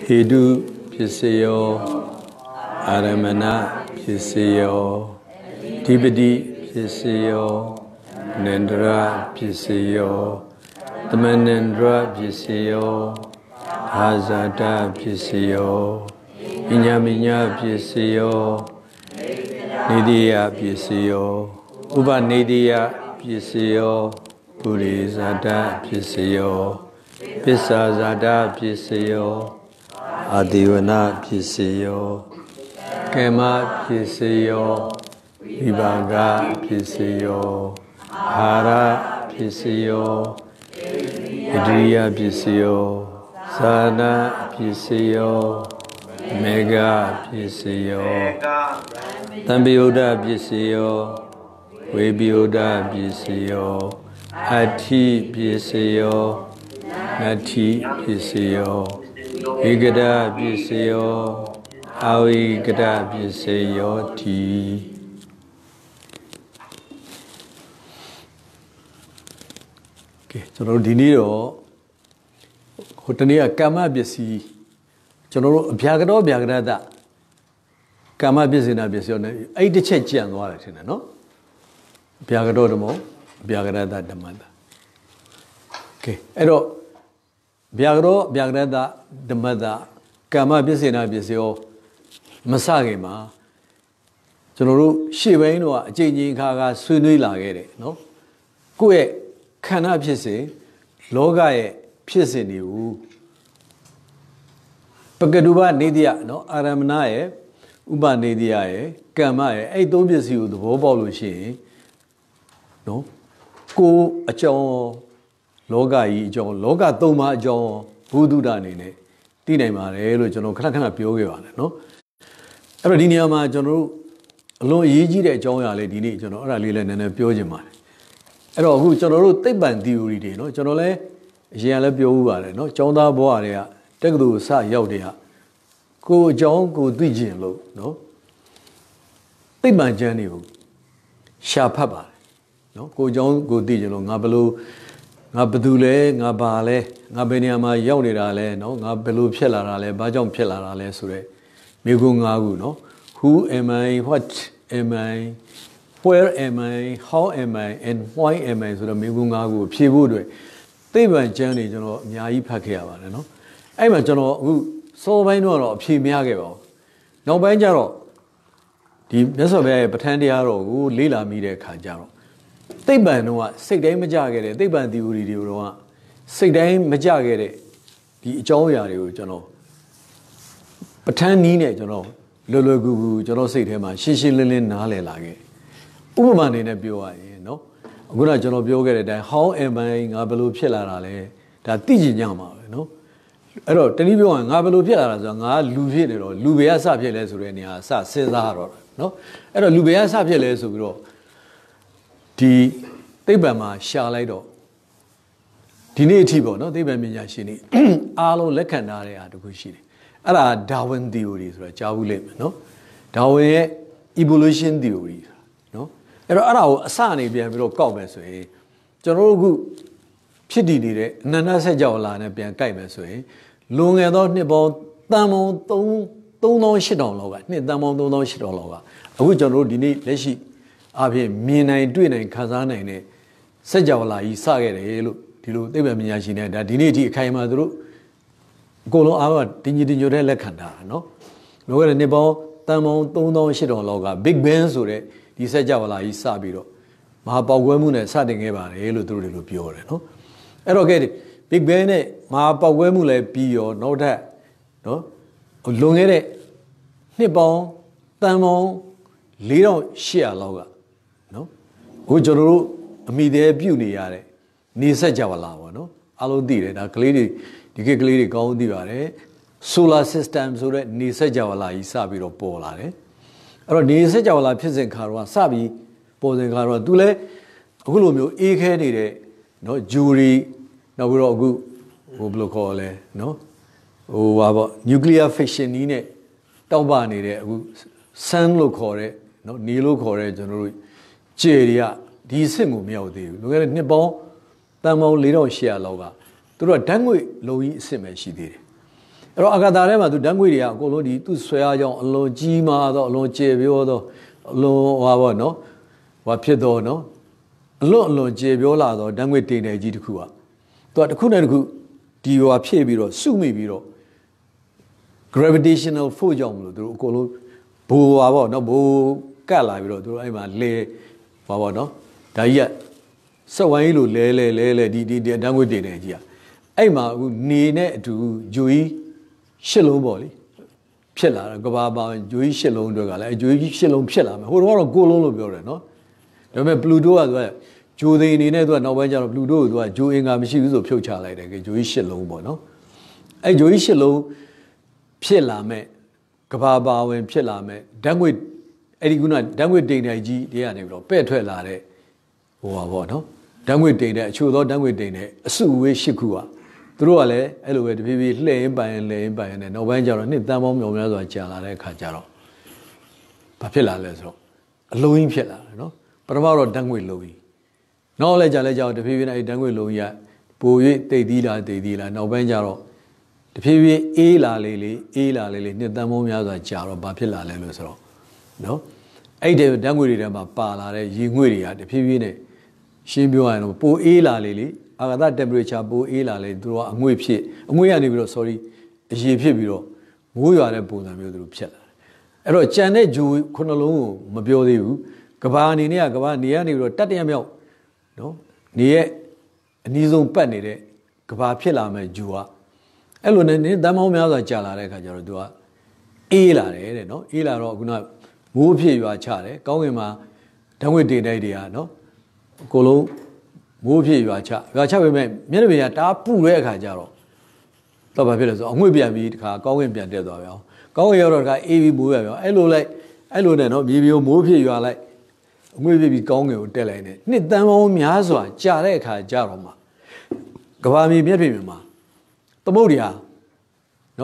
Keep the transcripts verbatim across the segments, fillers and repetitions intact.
Hedu Pisayo Aramana Pisayo Tibidi Pisayo Nendra Pisayo Tamanendra Pisayo Hazada Pisayo Inyaminya Pisayo Nidiya Pisayo Uba Nidiya Pisayo Purizada Pisayo Pisazada Pisayo Adivana Pisayo Kema Pisayo Vivaga Pisayo Hara Pisayo Idriya Pisayo Sana Pisayo Mega Pisayo Tambioda Pisayo Webioda Pisayo Ati Pisayo Nati Pisayo Igada Pisayo Awi Gada Pisayo Ti. Okay, so Diniro Hotania Kama Bisi General Biagado Biagada Kama Bisina Bisione, eight the Chechi and Waratina, no? Biagadodamo, Biagada the mother. Okay, Edo Biagro, Biagrada, the mother, Kama Bisina Bisio, Masagima, General Shiveno, Jing Kaga, Suni Lagere, no? Kue, Kana Pisi, Logae, Pisini, Pagaduba Nidia, no? Aramnae, Uba Nidiae, Kamae, I don't miss you, the Bobalushi, no? Go a jaw. Loga yi John, Loga Doma John, Voodoo Danine, Dine Mare, John, Krakana Pioga, no? Erodinia General, Lo Yiji de John Aledini, General Lilan and a Piojima. Ero who General Tiban Diuri, no? Generale, Giala Pioga, no? John da Boarea, Tegdu Sa Yaudia, Go John, go Digilo, no? Tiban Janu, Shapaba, no? Go John, go Digilo, Nabalu. Ngabdule, Ngabale, Ngabeniama Yaunirale, no, Ngabelu Pelarale, Bajong Pelarale, Sure, Migungagu, no? Who am I, what am I, where am I, how am I, and why am I, so the Migungagu, Pibude. They went journey, you know, Yai Pakia, no? I'm a general who saw by no Pimiago. No Banjaro. The Mesove Patandiaro, who Lila Mide Kajaro. They ban what? Say they majagere, they ban the Uri, say they majagere, the Joya, you know. Patan Nine, you know, Lolo Gugu, you know, say him, Shishi Lilin Nale Lage. Woman in a Bua, you know. Guna Jono Biogere, that how am I Abalu Pilarale, that Tiji Yama, you know. I don't tell you one, Abalu Pilara, Luvin or Lubia Sapiles Urania, Sa Cesar, no? I don't Lubia Sapiles Uro. The Tibama Shalaido. The native, no, Tibamia Shini. Alo Lecanare at the Kushini. Ara Darwin theories, right? Jawule, no? Darwin evolution theories, no? Ara Sani Biabro Cobbes, eh? General Pidi, Nana Sajala, and Bian Kaibes, eh? Long and out about Damon, don't know shit on Loga, Damon don't know shit on Loga. I would general Dini, Leshi. Abi Mina doing a Kazana, Sajala, Isagere, Tilu, they were Miashina, that dignity came out through Golo our dignity Lecanda, no? No, a nebo, Tamon, don't know shit on Loga, Big Benzure, the Sajala, Isabiro, Mahapawemune, Sadding Eva, Elu through the Pure, no? Erogate, Big Bene, Mahapawemule, Pio, no that, no? Lungere, Nibon, Tamon, Little Shia Loga. No, Ujuru, Media Beauty, Nisa Javala, no, Alo dire, a clearly, the clearly go divare, solar systems or Nisa Javala, Isabiro Polare, or Nisa Javala Pisan Carwa, Sabi, Posen Carwa Dule, Hulumu, Eke, no, jury, no, we're all good, Ublocole, no, oh, about nuclear fission in it, Taubani, San Locore, no, Nilo Core, generally. Jeria, these sing me out there. Look at it, Nibon, Tamo little share loga. To a tango, Louis Simme, she did. အဲ့တော့အာဂါသာထဲမှာသူဓာတ်ငွေတွေကအကုန်လုံးဒီသူ့ဆွဲအားကြောင့်အလွန်ကြီးမားသောအလွန်ကျေပြောသောအလွန်ဟွာပေါ့နော်ဟွာဖြစ်သောနော်အလွန်အလွန်ကျေပြောလာသောဓာတ်ငွေတိမ်တယ်ကြီးတစ်ခုကသူကတစ်ခုနဲ့တစ်ခုဒီဟွာဖြည့်ပြီးတော့စုမိပြီးတော့ gravitational force ကြောင့်မလို့သူတို့အကုန်လုံးဘိုးဟွာပေါ့နော်ဘိုးကတ်လာပြီးတော့သူတို့အဲ့မှာလဲဟွာပေါ့နော်ဒါကြီးကစက်ဝိုင်းလိုလဲလဲလဲလဲဒီဒီဓာတ်ငွေတိမ်တယ်ကြီးကအဲ့မှာအခုနေနဲ့အတူဂျိုကြီးရှစ်လုံးပေါ့လေဖြစ်လာတော့ကဘာပါဂျိုကြီးရှစ်လုံးအတွက်ကလည်းဂျိုကြီးရှစ်လုံးဖြစ်လာမယ်ဟိုတော့ကတော့ကိုလုံးလို့ပြောတယ်နော်ဒါပေမဲ့ပလူတိုကသူကဂျိုသိန်းအနေနဲ့သူကနောက်ပိုင်းကျတော့ပလူတိုကိုသူကဂျိုအင်္ဂါမရှိဘူးဆိုဖြုတ်ချလိုက်တယ်ကဂျိုကြီးရှစ်လုံးပေါ့နော်အဲဂျိုကြီးရှစ်လုံးဖြစ်လာမဲ့ကဘာပါဝင်ဖြစ်လာမဲ့ဓာတ်ငွေအဲ့ဒီကုနာဓာတ်ငွေတိမ်တိုင်ကြီးတွေကနေပြီးတော့ပဲ့ထွက်လာတဲ့ဟိုပါပေါ့နော်ဓာတ်ငွေတိမ်တဲ့အချို့သောဓာတ်ငွေတိမ်တဲ့အစုဝေးရှစ်ခုကသူတို့ကလည်းအဲ့လိုပဲတဖြည်းဖြည်းလှည့်ရင်ပိုင်ရင်လှည့်ရင်ပိုင်ရင်နဲ့နောက်ပိုင်းကျတော့နှစ်တန်းပေါင်းမြောင်များစွာကြာလာတဲ့အခါကျတော့ဘာဖြစ်လာလဲဆိုတော့အလုံးကြီးဖြစ်လာတယ်နော်ပထမတော့ဓာတ်ငွေလုံးကြီးနောက်လည်းကြာလဲကြာတော့တဖြည်းဖြည်းနဲ့အဲ့ဓာတ်ငွေလုံးကြီးကပို၍တိတ်သီးလာတိတ်သီးလာနောက်ပိုင်းကျတော့တဖြည်းဖြည်းအေးလာလေးလေးအေးလာလေးလေးနှစ်တန်းပေါင်းများစွာကြာတော့ဘာဖြစ်လာလဲလို့ဆိုတော့နော်အဲ့ဒီဓာတ်ငွေတွေထဲမှာပါလာတဲ့ရေငွေတွေကတဖြည်းဖြည်းနဲ့ရှင်းပြောရရင်တော့ပိုအေးလာလေးလေးအာဂါသ temperature ပိုအေးလာလေသူတို့ကအငွေ့ဖြစ်အငွေ့ကနေပြီးတော့ sorry အရေဖြစ်ပြီးတော့မိုးရွာတဲ့ပုံစံမျိုးသူတို့ဖြစ်လာတယ်အဲ့တော့ကြံတဲ့ဂျိုခုနှလုံးကိုမပြောသေးဘူးကဘာအနေနဲ့ကကဘာနေရနေပြီးတော့တတရမြောက်နော်နေရဲ့အနည်းဆုံးပတ်နေတဲ့ကဘာဖြစ်လာမဲ့ဂျိုကအဲ့လိုနဲ့နေတမ်းမောင်းများစွာကြာလာတဲ့အခါကျတော့သူကအေးလာတယ်တဲ့နော်အေးလာတော့ခုနမိုးဖြစ်ရွာချတယ်ကောင်းကင်မှာဓာတ်ငွေတင်တိုက်တွေကနော်အကုန်လုံးမိုးဖြစ်ရွာချရွာချပေမဲ့မျက်နှာပြင်ကတားပူတဲ့အခါကျတော့တော့ဘာဖြစ်လဲဆိုအငွေ့ပြန်ပြီးတခါကောင်းကင်ပြန်တက်သွားပြန်ကောင်းကင်ရောက်တော့တခါအေးပြီးမိုးရပြန်အဲ့လိုလိုက်အဲ့လိုနဲ့နော်မြေပြင်မိုးဖြစ်ရွာလိုက်အငွေ့ဖြစ်ပြီးကောင်းကင်ကိုတက်လိုက်နေနှစ်တန်းပေါင်းများစွာကြာတဲ့အခါကျတော့မှကဘာမြေမျက်ပြင်မှာသမုဒ္ဒရာနော်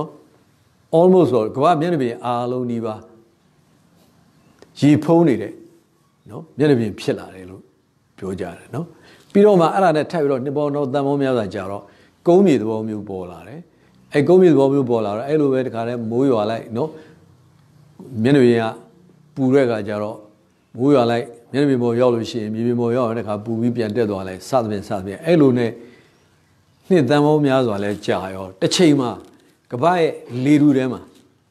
almost ဆိုကဘာမျက်နှာပြင်အားလုံးဒီပါရေဖုံးနေတဲ့နော်မျက်နှာပြင်ဖြစ်လာတယ်လို့ပြောကြတယ်နော်ပြီးတော့မှအဲ့ဒါနဲ့ထပ်ပြီးတော့နှစ်ပေါင်းတော့တန်ပေါင်းများစွာကြာတော့ကုန်းမြေသဘောမျိုးပေါ်လာတယ်အဲ့ကုန်းမြေသဘောမျိုးပေါ်လာတော့အဲ့လိုပဲတခါတည်းမိုးရွာလိုက်နော်မျက်နှာပြင်ကပူတဲ့အခါကျတော့မိုးရွာလိုက်မျက်နှာပြင်ပေါ်ရောက်လို့ရှိရင်မြေပြင်ပေါ်ရောက်တဲ့အခါပူပြီးပြန်တက်သွားလိုက်စသဖြင့်စသဖြင့်အဲ့လိုနဲ့နှစ်တန်ပေါင်းများစွာလဲကြာရောတစ်ချိန်မှာကမ္ဘာရဲ့လေထုထဲမှာ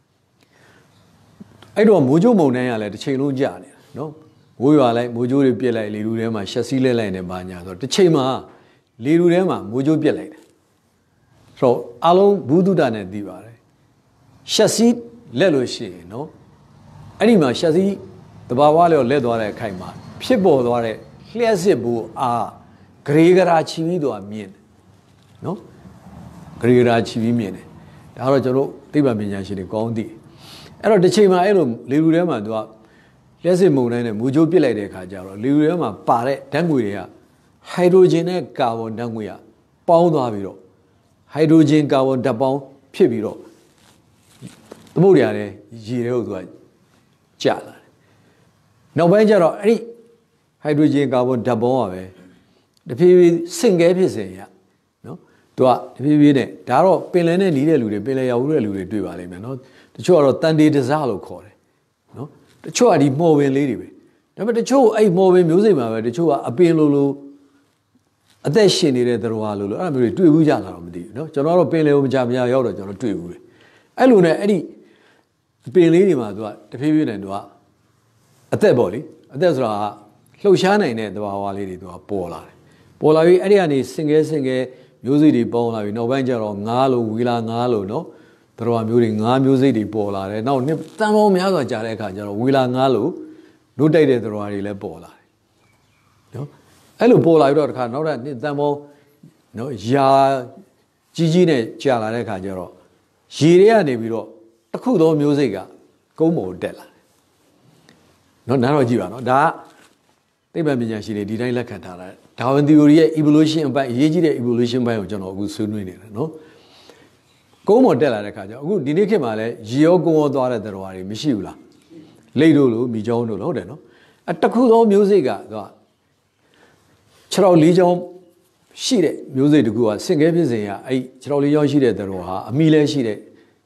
အဲ့တော့မိုးကြိုးမုန်တိုင်းကလည်းတစ်ချိန်လုံးကြာနေတာနော်မိုးရွာလိုက်မိုးကြိုးတွေပြစ်လိုက်လေထုထဲမှာရှက်စီးလဲလိုက်နေပါညာဆိုတော့တစ်ချိန်မှာလေထုထဲမှာမိုးကြိုးပြစ်လိုက်တယ်ဆိုတော့အလုံးဘူးတုဒ္ဒနဲ့သိပါတယ်ရှက်စီးလက်လို့ရှိရင်နော်အဲ့ဒီမှာရှက်စီးတဘာဝလျော်လက်သွားတဲ့အခိုက်မှာဖြစ်ပေါ်သွားတဲ့လျှက်စစ်ဘူးအားဂရေဂရာချီပြီးတော့မြင်တယ်နော်ဂရေဂရာချီပြီးမြင်တယ်ဒါတော့ကျွန်တော်သိပ္ပံပညာရှင်တွေကောင်းသိအဲ့တော့တစ်ချိန်မှာအဲ့လိုလေထုထဲမှာသူကလျှက်စစ်မုန်တိုင်းနဲ့မူကြိုးပစ်လိုက်တဲ့အခါကျတော့လေထုထဲမှာပါတဲ့ဓာတ်ငွေတွေကဟိုက်ဒရိုဂျင်နဲ့ကာဗွန်ဓာတ်ငွေကပေါင်းသွားပြီးတော့ဟိုက်ဒရိုဂျင်ကာဗွန်ဓာတ်ပေါင်းဖြစ်ပြီးတော့သမုဒ္ဒရာနဲ့ရေတွေကိုသူကကျလာတယ်နောက်ပိုင်းကျတော့အဲ့ဒီဟိုက်ဒရိုဂျင်ကာဗွန်ဓာတ်ပေါင်းကပဲတဖြည်းဖြည်းစင်ကဲဖြစ်စေရနော်သူကတဖြည်းဖြည်းနဲ့ဒါတော့ပင်လယ်နဲ့နီးတဲ့လူတွေပင်လယ်ရောက်တဲ့လူတွေတွေ့ပါလိမ့်မယ်နော်တချို့ကတော့တန်တေတစားလို့ခေါ်တယ်နော်တချို့ကဒီမှော်ပင်လေးတွေပဲဒါပေမဲ့တချို့အဲ့မှော်ပင်မျိုးစိတ်မှာပဲတချို့ကအပင်လိုလိုအသက်ရှင်နေတဲ့သရဝါလိုလိုအဲ့လိုမျိုးတွေတွေ့ဘူးကြတာတော့မသိဘူးနော်ကျွန်တော်ကတော့ပင်လယ်ကိုမကြမကြရောက်တော့ကျွန်တော်တွေ့ဘူးလေအဲ့လိုနဲ့အဲ့ဒီပင်လေးတွေမှာသူကတဖြည်းဖြည်းနဲ့သူကအသက်ပေါ့လေအသက်ဆိုတာကလှုပ်ရှားနိုင်တဲ့သဘာဝလေးတွေသူကပေါ်လာတယ်ပေါ်လာပြီးအဲ့ဒီကနေစင်ကဲစင်ကဲမျိုးစိတ်တွေပေါင်းလာပြီးနောက်ပိုင်းကျတော့ငါးလိုဝီလာငါးလိုနော်သရဝါမျိုးတွေငါးမျိုးစိတ်တွေပေါ်လာတယ်နောက်နှစ်တန်ပေါင်းများစွာကြာတဲ့အခါကျတော့ဝီလာငါးလိုနှုတ်တိုက်တဲ့သရဝါတွေလည်းပေါ်လာတယ်နော်အဲ့လိုပေါ်လာပြီးတော့တခါနောက်တဲ့နှစ်တန်ပေါင်းနော်ရာကြီးကြီးနဲ့ကြာလာတဲ့အခါကျတော့ရေတွေကနေပြီးတော့တစ်ခုသောမျိုးစိတ်ကကုန်းပေါ်တက်လာတယ်နော်နားတော့ကြည့်ပါနော်ဒါကသိပ္ပံပညာရှင်တွေဒီတိုင်းလက်ခံထားတာဒါဝင် theory ရဲ့ evolution အပိုင်းအရေးကြီးတဲ့ evolution ဘိုင်းကိုကျွန်တော်အခုဆွေးနွေးနေတယ်နော်ကုန်းပေါ်တက်လာတဲ့ခါကျအခုဒီနေ့ခေတ်မှာလည်းရေရောကုန်းရောသွားတဲ့သတ္တဝါတွေမရှိဘူးလားလိတ်တို့လိုမိချောင်းတို့လိုဟုတ်တယ်နော်အတခုသောမျိုးစိတ်ကသူကခြေထောက်လေးချောင်းရှိတဲ့မျိုးစိတ်တကူကစင်ကဲဖြစ်စဉ်ကအဲ့ခြေထောက်လေးချောင်းရှိတဲ့သတ္တဝါဟာအမိလဲရှိတဲ့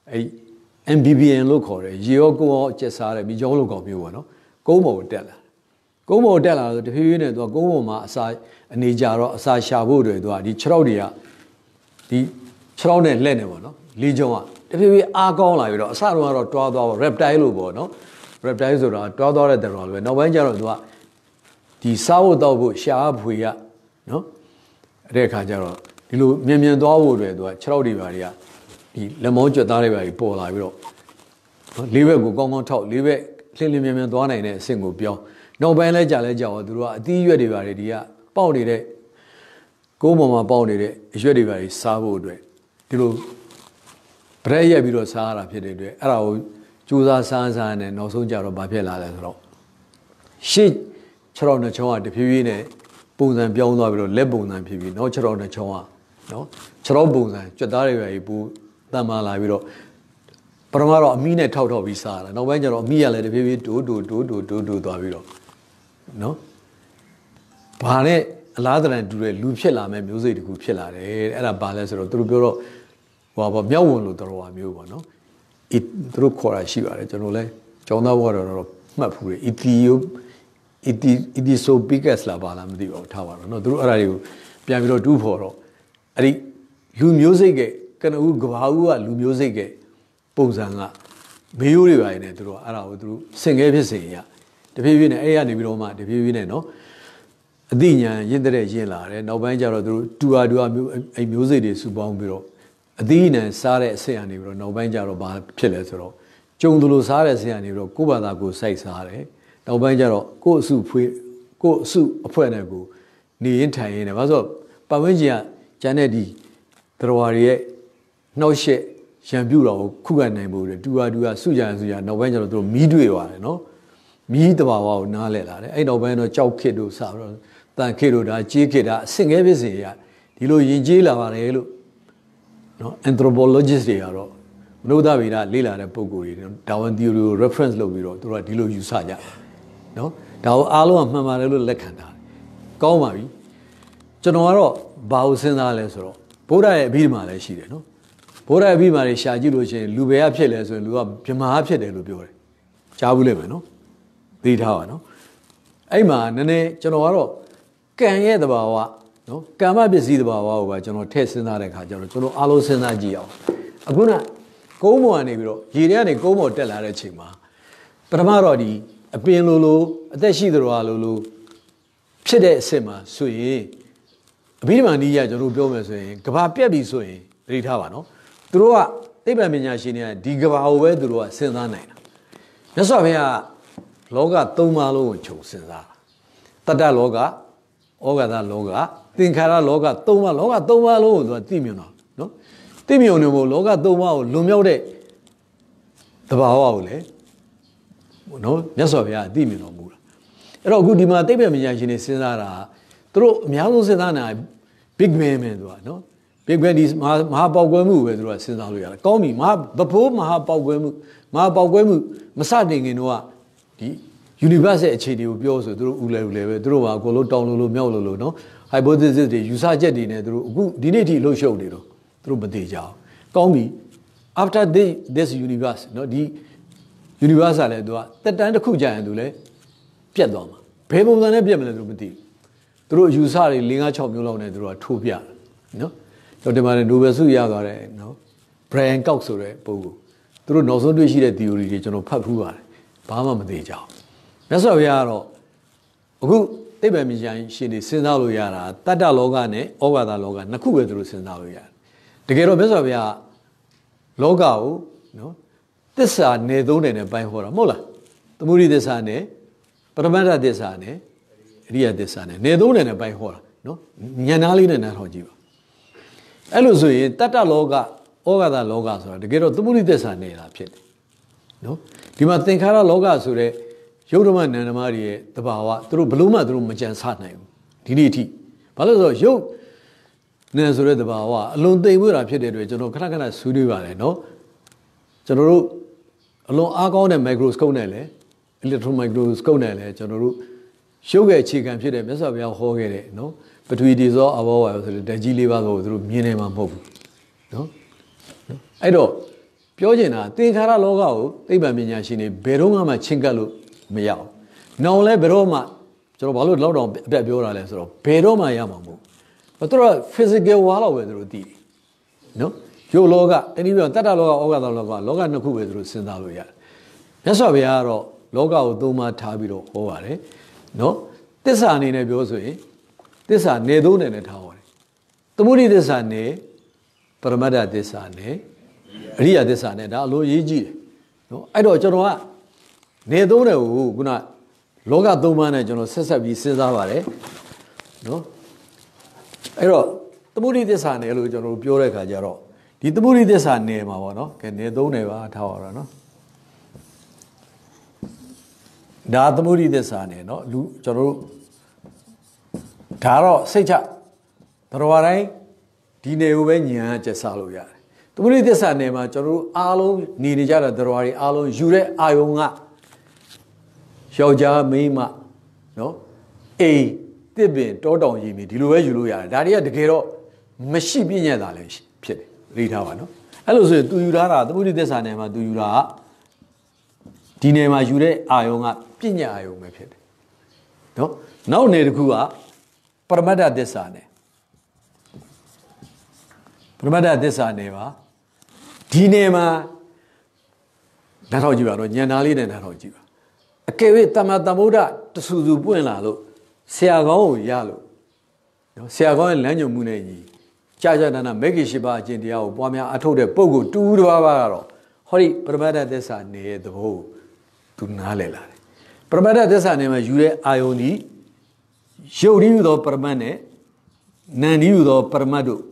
M B B N လို့ခေါ်တယ်ရေရောကိုရောကျက်စားတယ်မိကြောင်းလို့ခေါ်မျိုးပေါ့နော်ကုန်းပေါ်တက်လာကုန်းပေါ်တက်လာဆိုတဖြည်းဖြည်းနဲ့သူကကုန်းပေါ်မှာအစာအနေကြတော့အစာရှာဖို့တွေသူကဒီခြေထောက်တွေကဒီခြေထောက်နဲ့လက်နေပေါ့နော်လေကြောင်းကတဖြည်းဖြည်းအားကောင်းလာပြီးတော့အစတော့ကတော့တွားသွားပေါ့ reptile လို့ပေါ့နော် reptile ဆိုတာတွားသွားတဲ့တော်လို့ပဲနောက်ပိုင်းကျတော့သူကဒီစားဖို့တောက်ဖို့ရှားဖွေရနော်အဲ့ဒီအခါကျတော့ဒီလိုမြန်မြန်သွားဖို့တွေသူကခြေထောက်တွေပါတွေကဒီလက်မောင်းကြွက်သားတွေပါပေါ်လာပြီးတော့လေးဘက်ကိုကောင်းကောင်းထောက်လေးဘက်လှင်းလင်းမြန်မြန်သွားနိုင်တဲ့အဆင့်ကိုပြောင်းနောက်ပိုင်းလဲကြာလဲကြာတော့သူတို့ကအသီးရွက်တွေပါတွေဒီကပေါက်နေတဲ့ကိုးပေါ်မှာပေါက်နေတဲ့အရွက်တွေပါတွေစားဖို့အတွက်ဒီလိုဗရက်ရက်ပြီးတော့စားရတာဖြစ်တဲ့အတွက်အဲ့ဒါကိုကြိုးစားစားစားနဲ့နောက်ဆုံးကြတော့ဘာဖြစ်လာလဲဆိုတော့ရှေ့ခြေထောက်နှစ်ချောင်းကတဖြည်းဖြည်းနဲ့ပုံစံပြောင်းသွားပြီးတော့လက်ပုံစံဖြစ်ပြီးနောက်ခြေထောက်နှစ်ချောင်းကနော်ခြေထောက်ပုံစံကြွက်သားတွေပဲပူတန်မာလာပြီးတော့ပထမတော့အမီးနဲ့ထောက်ထောက်ပြီးစားတာနောက်ပိုင်းကျတော့အမီးရလည်းတဖြည်းဖြည်းတိုးတိုးတိုးတိုးတိုးတိုးသွားပြီးတော့နော်ဘာနဲ့အလားတန်တူတဲ့လူဖြစ်လာမဲ့မျိုးစိတ်တခုဖြစ်လာတယ်အဲ့ဒါဘာလဲဆိုတော့သူတို့ပြောတော့ဟိုပါမြောက်ဝင်လို့တော်တော်မျိုးပေါ့နော်အီသူတို့ခေါ်တာရှိပါတယ်ကျွန်တော်လည်းကျောင်းသားဘဝတော့တော့မှတ်ဖူးတယ်အီသီယိုအီသီအီသီဆိုပီကက်စ်လာပါလားမသိပါဘူးထားပါတော့နော်သူတို့အဲ့ဒါတွေကိုပြန်ပြီးတော့တူးဖို့တော့အဲ့ဒီလူမျိုးစိတ်ကကနဦးကဘာဦးကလူမျိုးစိတ်ကပုံစံကမေးရိုးတွေပါနေတယ်သူတို့အဲ့ဒါကိုသူတို့စင်ခဲဖြစ်စေရတဖြည်းဖြည်းနဲ့အဲ့ရနေပြီးတော့မှတဖြည်းဖြည်းနဲ့နော်အသိဉာဏ်ရင့်တဲ့ရင့်လာတယ်နောက်ပိုင်းကျတော့သူတို့တူဟာတူဟာမျိုးအဲ့မျိုးစိတ်တွေစုပေါင်းပြီးတော့အသိဉာဏ်စားတဲ့အဆင့်အနေပြီးတော့နောက်ပိုင်းကျတော့ဘာဖြစ်လဲဆိုတော့ကြုံသလိုစားတဲ့အဆင့်အနေပြီးတော့ကိုယ့်ဘာသာကိုစိုက်စားတယ်နောက်ပိုင်းကျတော့ကိုယ့်အစုဖွေးကိုယ့်အစုအဖွဲ့နဲ့ကိုနေရင်ထိုင်ရင်လည်းဘာလို့ပတ်ဝန်းကျင်ကကျန်တဲ့ဒီတော်ရရဲ့နှောက်ရှက်ရံပြူတော်ကိုခုခံနိုင်ဖို့တူဟာတူဟာစုကြံစုကြနောက်ပိုင်းကျတော့သူတို့မီးတွေ့သွားတယ်နော်မီးတဘာဝကိုနားလဲလာတယ်အဲ့နောက်ပိုင်းတော့ကြောက်ခစ်တို့စတော့တန်ခစ်တို့ဒါကြေးခစ်ဒါအဆင့်ငယ်ဖြစ်စေရဒီလိုယဉ်ကျေးလာပါတယ်လို့နော် anthropologist တွေကတော့မနုဿဗေဒလေ့လာတဲ့ပုံကိုယ်တွေဒါဝန် theory ကို reference လုပ်ပြီးတော့သူတို့ကဒီလိုယူဆကြတယ်နော်ဒါကိုအားလုံးကမှန်ပါတယ်လို့လက်ခံတာကောင်းပါပြီကျွန်တော်ကတော့ဘာကိုစဉ်းစားလဲဆိုတော့ဗုဒ္ဓရဲ့အဘိဓမ္မာလည်းရှိတယ်နော်ဗုဒ္ဓရဲ့အဘိဓမ္မာတွေရှာကြည့်လို့ရှိရင်လူဘယ်ကဖြစ်လဲဆိုရင်လူကဗြဟ္မာဖြစ်တယ်လို့ပြောတယ်ကြားဘူးလိမ့်မယ်နော်သိထားပါနော်အဲ့မှာနည်းနည်းကျွန်တော်ကတော့ကံရဲ့သဘာဝနော်ကမ္မပစ္စည်းသဘာဝကိုပါကျွန်တော်ထည့်စဉ်းစားတဲ့အခါကျတော့ကျွန်တော်အားလုံးစဉ်းစားကြည့်အောင်အခုနကုန်းပေါ်ကနေပြီးတော့ရေထဲကနေကုန်းပေါ်တက်လာတဲ့အချိန်မှာပထမတော့ဒီအပင်လိုလိုအသက်ရှိသလိုလိုလိုဖြစ်တဲ့အစ်စ်မှာဆိုရင်အဘိဓမ္မာနည်းရကျွန်တော်ပြောမယ်ဆိုရင်ကဘာပြက်ပြီဆိုရင်သတိထားပါနော်သူတို့ကသိပ္ပံပညာရှင်တွေကဒီကဘာကိုပဲသူတို့ကစဉ်းစားနိုင်တာမြတ်စွာဘုရားလောကသုံးပါးလုံးကိုခြုံစဉ်းစားတာတတ္တလောကဩဃာတလောကသင်္ခါရလောကသုံးပါးလောကသုံးပါးလုံးကိုသူကသိမြင်တော့နော်သိမြင်နေမို့လောကသုံးပါးကိုလွန်မြောက်တဲ့သဘာဝကိုလည်းနော်မြတ်စွာဘုရားသိမြင်တော်မူတာအဲ့တော့အခုဒီမှာသိပ္ပံပညာရှင်တွေစဉ်းစားတာသူတို့အများဆုံးစဉ်းစားနေတာ big bang ပဲသူကနော် big bang ဒီမဟာပေါက်ကွဲမှုပဲသူတို့ကစဉ်းစားလို့ရတယ်ကောင်းပြီမဟာသဘောမဟာပေါက်ကွဲမှုမဟာပေါက်ကွဲမှုမစတင်ခင်တော့ဒီ universe ရဲ့အခြေအနေကိုပြောဆိုသူတို့ဦးလဲဦးလဲပဲသူတို့ကအကုန်လုံးတောင်းလို့လို့မြောက်လို့လို့နော် hypothesis တွေယူဆချက်တွေနဲ့သူတို့အခုဒီနေ့ထိလှုပ်ရှုပ်နေတော့သူတို့မသိကြအောင်ကောင်းပြီ after this this universe နော်ဒီ universe ကလည်းသူကတက်တန်းတစ်ခုကြာရင်သူလည်းပြတ်သွားမှာဘယ်ပုံစံနဲ့ပြတ်မလဲသူမသိဘူးသူတို့ယူဆတွေ၄၅၆မျိုးလောက်နဲ့သူတို့ကထိုးပြတယ်နော်တော့ဒီမှာလည်း Nobel ဆုရသွားတယ်နော် Brian Cox ဆိုတဲ့ပုဂ္ဂိုလ်သူတို့နောက်ဆုံးတွေ့ရှိတဲ့ theory တွေကျွန်တော်ဖတ်ဖူးပါတယ်ဘာမှမသိကြဘူးမြတ်စွာဘုရားကတော့အခုသိပ္ပံပညာရှင်တွေစဉ်းစားလို့ရတာတတ္တလောကနဲ့ဩဃာတလောကနှစ်ခုပဲသူတို့စဉ်းစားလို့ရတယ်တကယ်တော့မြတ်စွာဘုရားလောကကိုနော်သစ္စာနယ်သုံးတယ်နဲ့ပိုင်းဟောတာမဟုတ်လားသမုဒိသစ္စာနဲ့ပရမတ္ထသစ္စာနဲ့အရိယသစ္စာနဲ့နယ်သုံးတယ်နဲ့ပိုင်းဟောတာနော်ဉာဏ်သားလေးနဲ့နားထောင်ကြည့်ပါအဲ့လိုဆိုရင်တတ္တလောကဩဃာတလောကဆိုတာတကယ်တော့သမုဒိသစ္စာနေတာဖြစ်တယ်နော်ဒီမှာသင်္ခါရလောကဆိုတဲ့ယုတ်ဓမ္မနန္ဒမတွေရဲ့တဘာဝသူတို့ဘလို့မှသူတို့မကြံစနိုင်ဘူးဒီနေ့အထိဘာလို့ဆိုတော့ယုတ်နန်ဆိုတဲ့တဘာဝအလွန်သိမ်မွေ့တာဖြစ်တဲ့အတွက်ကျွန်တော်ခဏခဏဆွေးနွေးပါတယ်နော်ကျွန်တော်တို့အလွန်အားကောင်းတဲ့ microscope နဲ့လည်း electron microscope နဲ့လည်းကျွန်တော်တို့ရုပ်ရဲ့အခြေခံဖြစ်တဲ့မြတ်စွာဘုရားဟောခဲ့တဲ့နော်ပထဝီတည်သောအဘောဝါဆိုတဲ့ဓာတ်ကြီးလေးပါးကိုသူတို့မြင်နေမှာမဟုတ်ဘူးနော်အဲ့တော့ပြောချင်တာသင်္ခါရလောကကိုသိပ္ပံပညာရှင်တွေဘယ်တော့မှချင်းကပ်လို့မရအောင်။နောင်လဲဘယ်တော့မှကျွန်တော်ဘာလို့လောက်တော့အပြတ်ပြောတာလဲဆိုတော့ဘယ်တော့မှရမှာမဟုတ်ဘူး။သူတို့က physical ဝါလောက်ပဲသူတို့သိတယ်။နော်။ရုပ်လောကတနည်းပြောတတ္တလောကဩဃတလောကလောကနှစ်ခုပဲသူတို့စဉ်းစားလို့ရတယ်။မြတ်စွာဘုရားကတော့လောကကိုသုံးပါထားပြီးတော့ဟောပါတယ်။နော်။သစ္စာအနေနဲ့ပြောဆိုရင်သစ္စာနေသုံးနယ်နဲ့ထားပါတယ်။သမုဒိသစ္စာနဲ့ပရမတ္ထသစ္စာနဲ့အရိယသစ္စာနဲ့ဒါအလိုရေးကြည့်တယ်နော်အဲ့တော့ကျွန်တော်ကနေသုံးတယ်ကိုခုနလောကသုံးပါးနဲ့ကျွန်တော်ဆက်ဆက်ပြီးစဉ်းစားပါတယ်နော်အဲ့တော့သမုဒိသစ္စာနယ်လို့ကျွန်တော်ပြောတဲ့အခါကျတော့ဒီသမုဒိသစ္စာနယ်မှာပေါ့နော်ကဲနေသုံးတယ်ပါထားပါတော့နော်ဒါသမုဒိသစ္စာနယ်နော်လူကျွန်တော်တို့ဒါတော့စိတ်ချတော်တိုင်းဒီနယ်ကိုပဲညံကျက်စားလို့ရတယ်သမုဒိသစ္စာနယ်မှာကျွန်တော်တို့အားလုံးနေနေကြတဲ့တော်တွေအားလုံးယူတဲ့အာယုံကယောက်ျားမိန်းမနော်အိမ်တစ်ပင်တောတောင်ရည်မီဒီလိုပဲယူလို့ရတယ်ဒါတွေကတကယ်တော့မရှိပြည့်ညက်တာလည်းဖြစ်တယ်ရိထားပါနော်အဲ့လိုဆိုရင်သူယူထားတာသမုဒိသစ္စာနယ်မှာသူယူတာဒီနယ်မှာယူတဲ့အာယုံကပြည့်ညက်အာယုံပဲဖြစ်တယ်နော်နောက်နယ်တစ်ခုကပရမတ္ထသစ္စာနယ်ပရမတ္ထသစ္စာနယ်ပါဒီနယ်မှာနားထောင်ကြည့်ပါတော့ညံသားလေးနဲ့နားထောင်ကြည့်ပါအကယ်၍တမ္မာသမ္ဗုဒ္ဓတဆူဆူပွင့်လာလို့ဆရာကောင်းကိုရလို့နော်ဆရာကောင်းရဲ့လမ်းညွှန်မှုနဲ့ညီကြာကြာနာနာမဂ္ဂင်၈ပါးအကျင့်တရားကိုပွားများအထောက်တဲ့ပုဂ္ဂိုလ်တူတစ်ပါးပါကတော့ဟောဒီပရမတ္ထသစ္စာနယ်ရဲ့သဘောကိုသူနားလည်လာတယ်ပရမတ္ထသစ္စာနယ်မှာယူတဲ့အာယုန်ဒီရုပ်ရည်ဟူသောပရမတ်နဲ့နာမ်ရည်ဟူသောပရမတ်တို့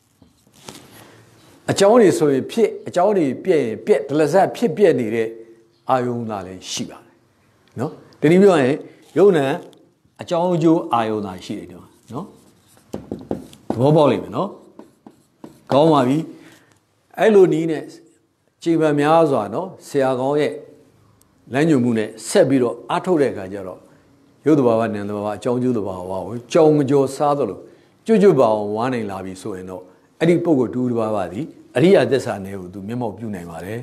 အကြောင်းတွေဆိုရင်ဖြစ်အကြောင်းတွေပြည့်ရင်ပြည့်ဒလဇတ်ဖြစ်ပြည့်နေတဲ့အာယုံသာလည်းရှိပါတယ်နော်တနည်းပြောရင်ယုံနံအကြောင်းအကျိုးအာယုံသာရှိတယ်နော်နော်သဘောပေါက်လိမ့်မယ်နော်ကောင်းပါပြီအဲ့လိုနီးနဲ့ခြေပံများစွာနော်ဆရာကောင်းရဲ့လမ်းညွှန်မှုနဲ့ဆက်ပြီးတော့အားထုတ်တဲ့အခါကျတော့ရုပ်တဘာဝနံတဘာဝအကြောင်းကျိုးတဘာဝကိုကြောင်ကြောစားသလိုကျွတ်ကျွတ်ပါအောင်ဝါနိုင်လာပြီဆိုရင်တော့အဲ့ဒီပုဂ္ဂိုလ်တူတစ်ပါးပါသည်အရိယသစ္စာနယ်ကိုသူမျက်မှောက်ပြုနိုင်ပါတယ်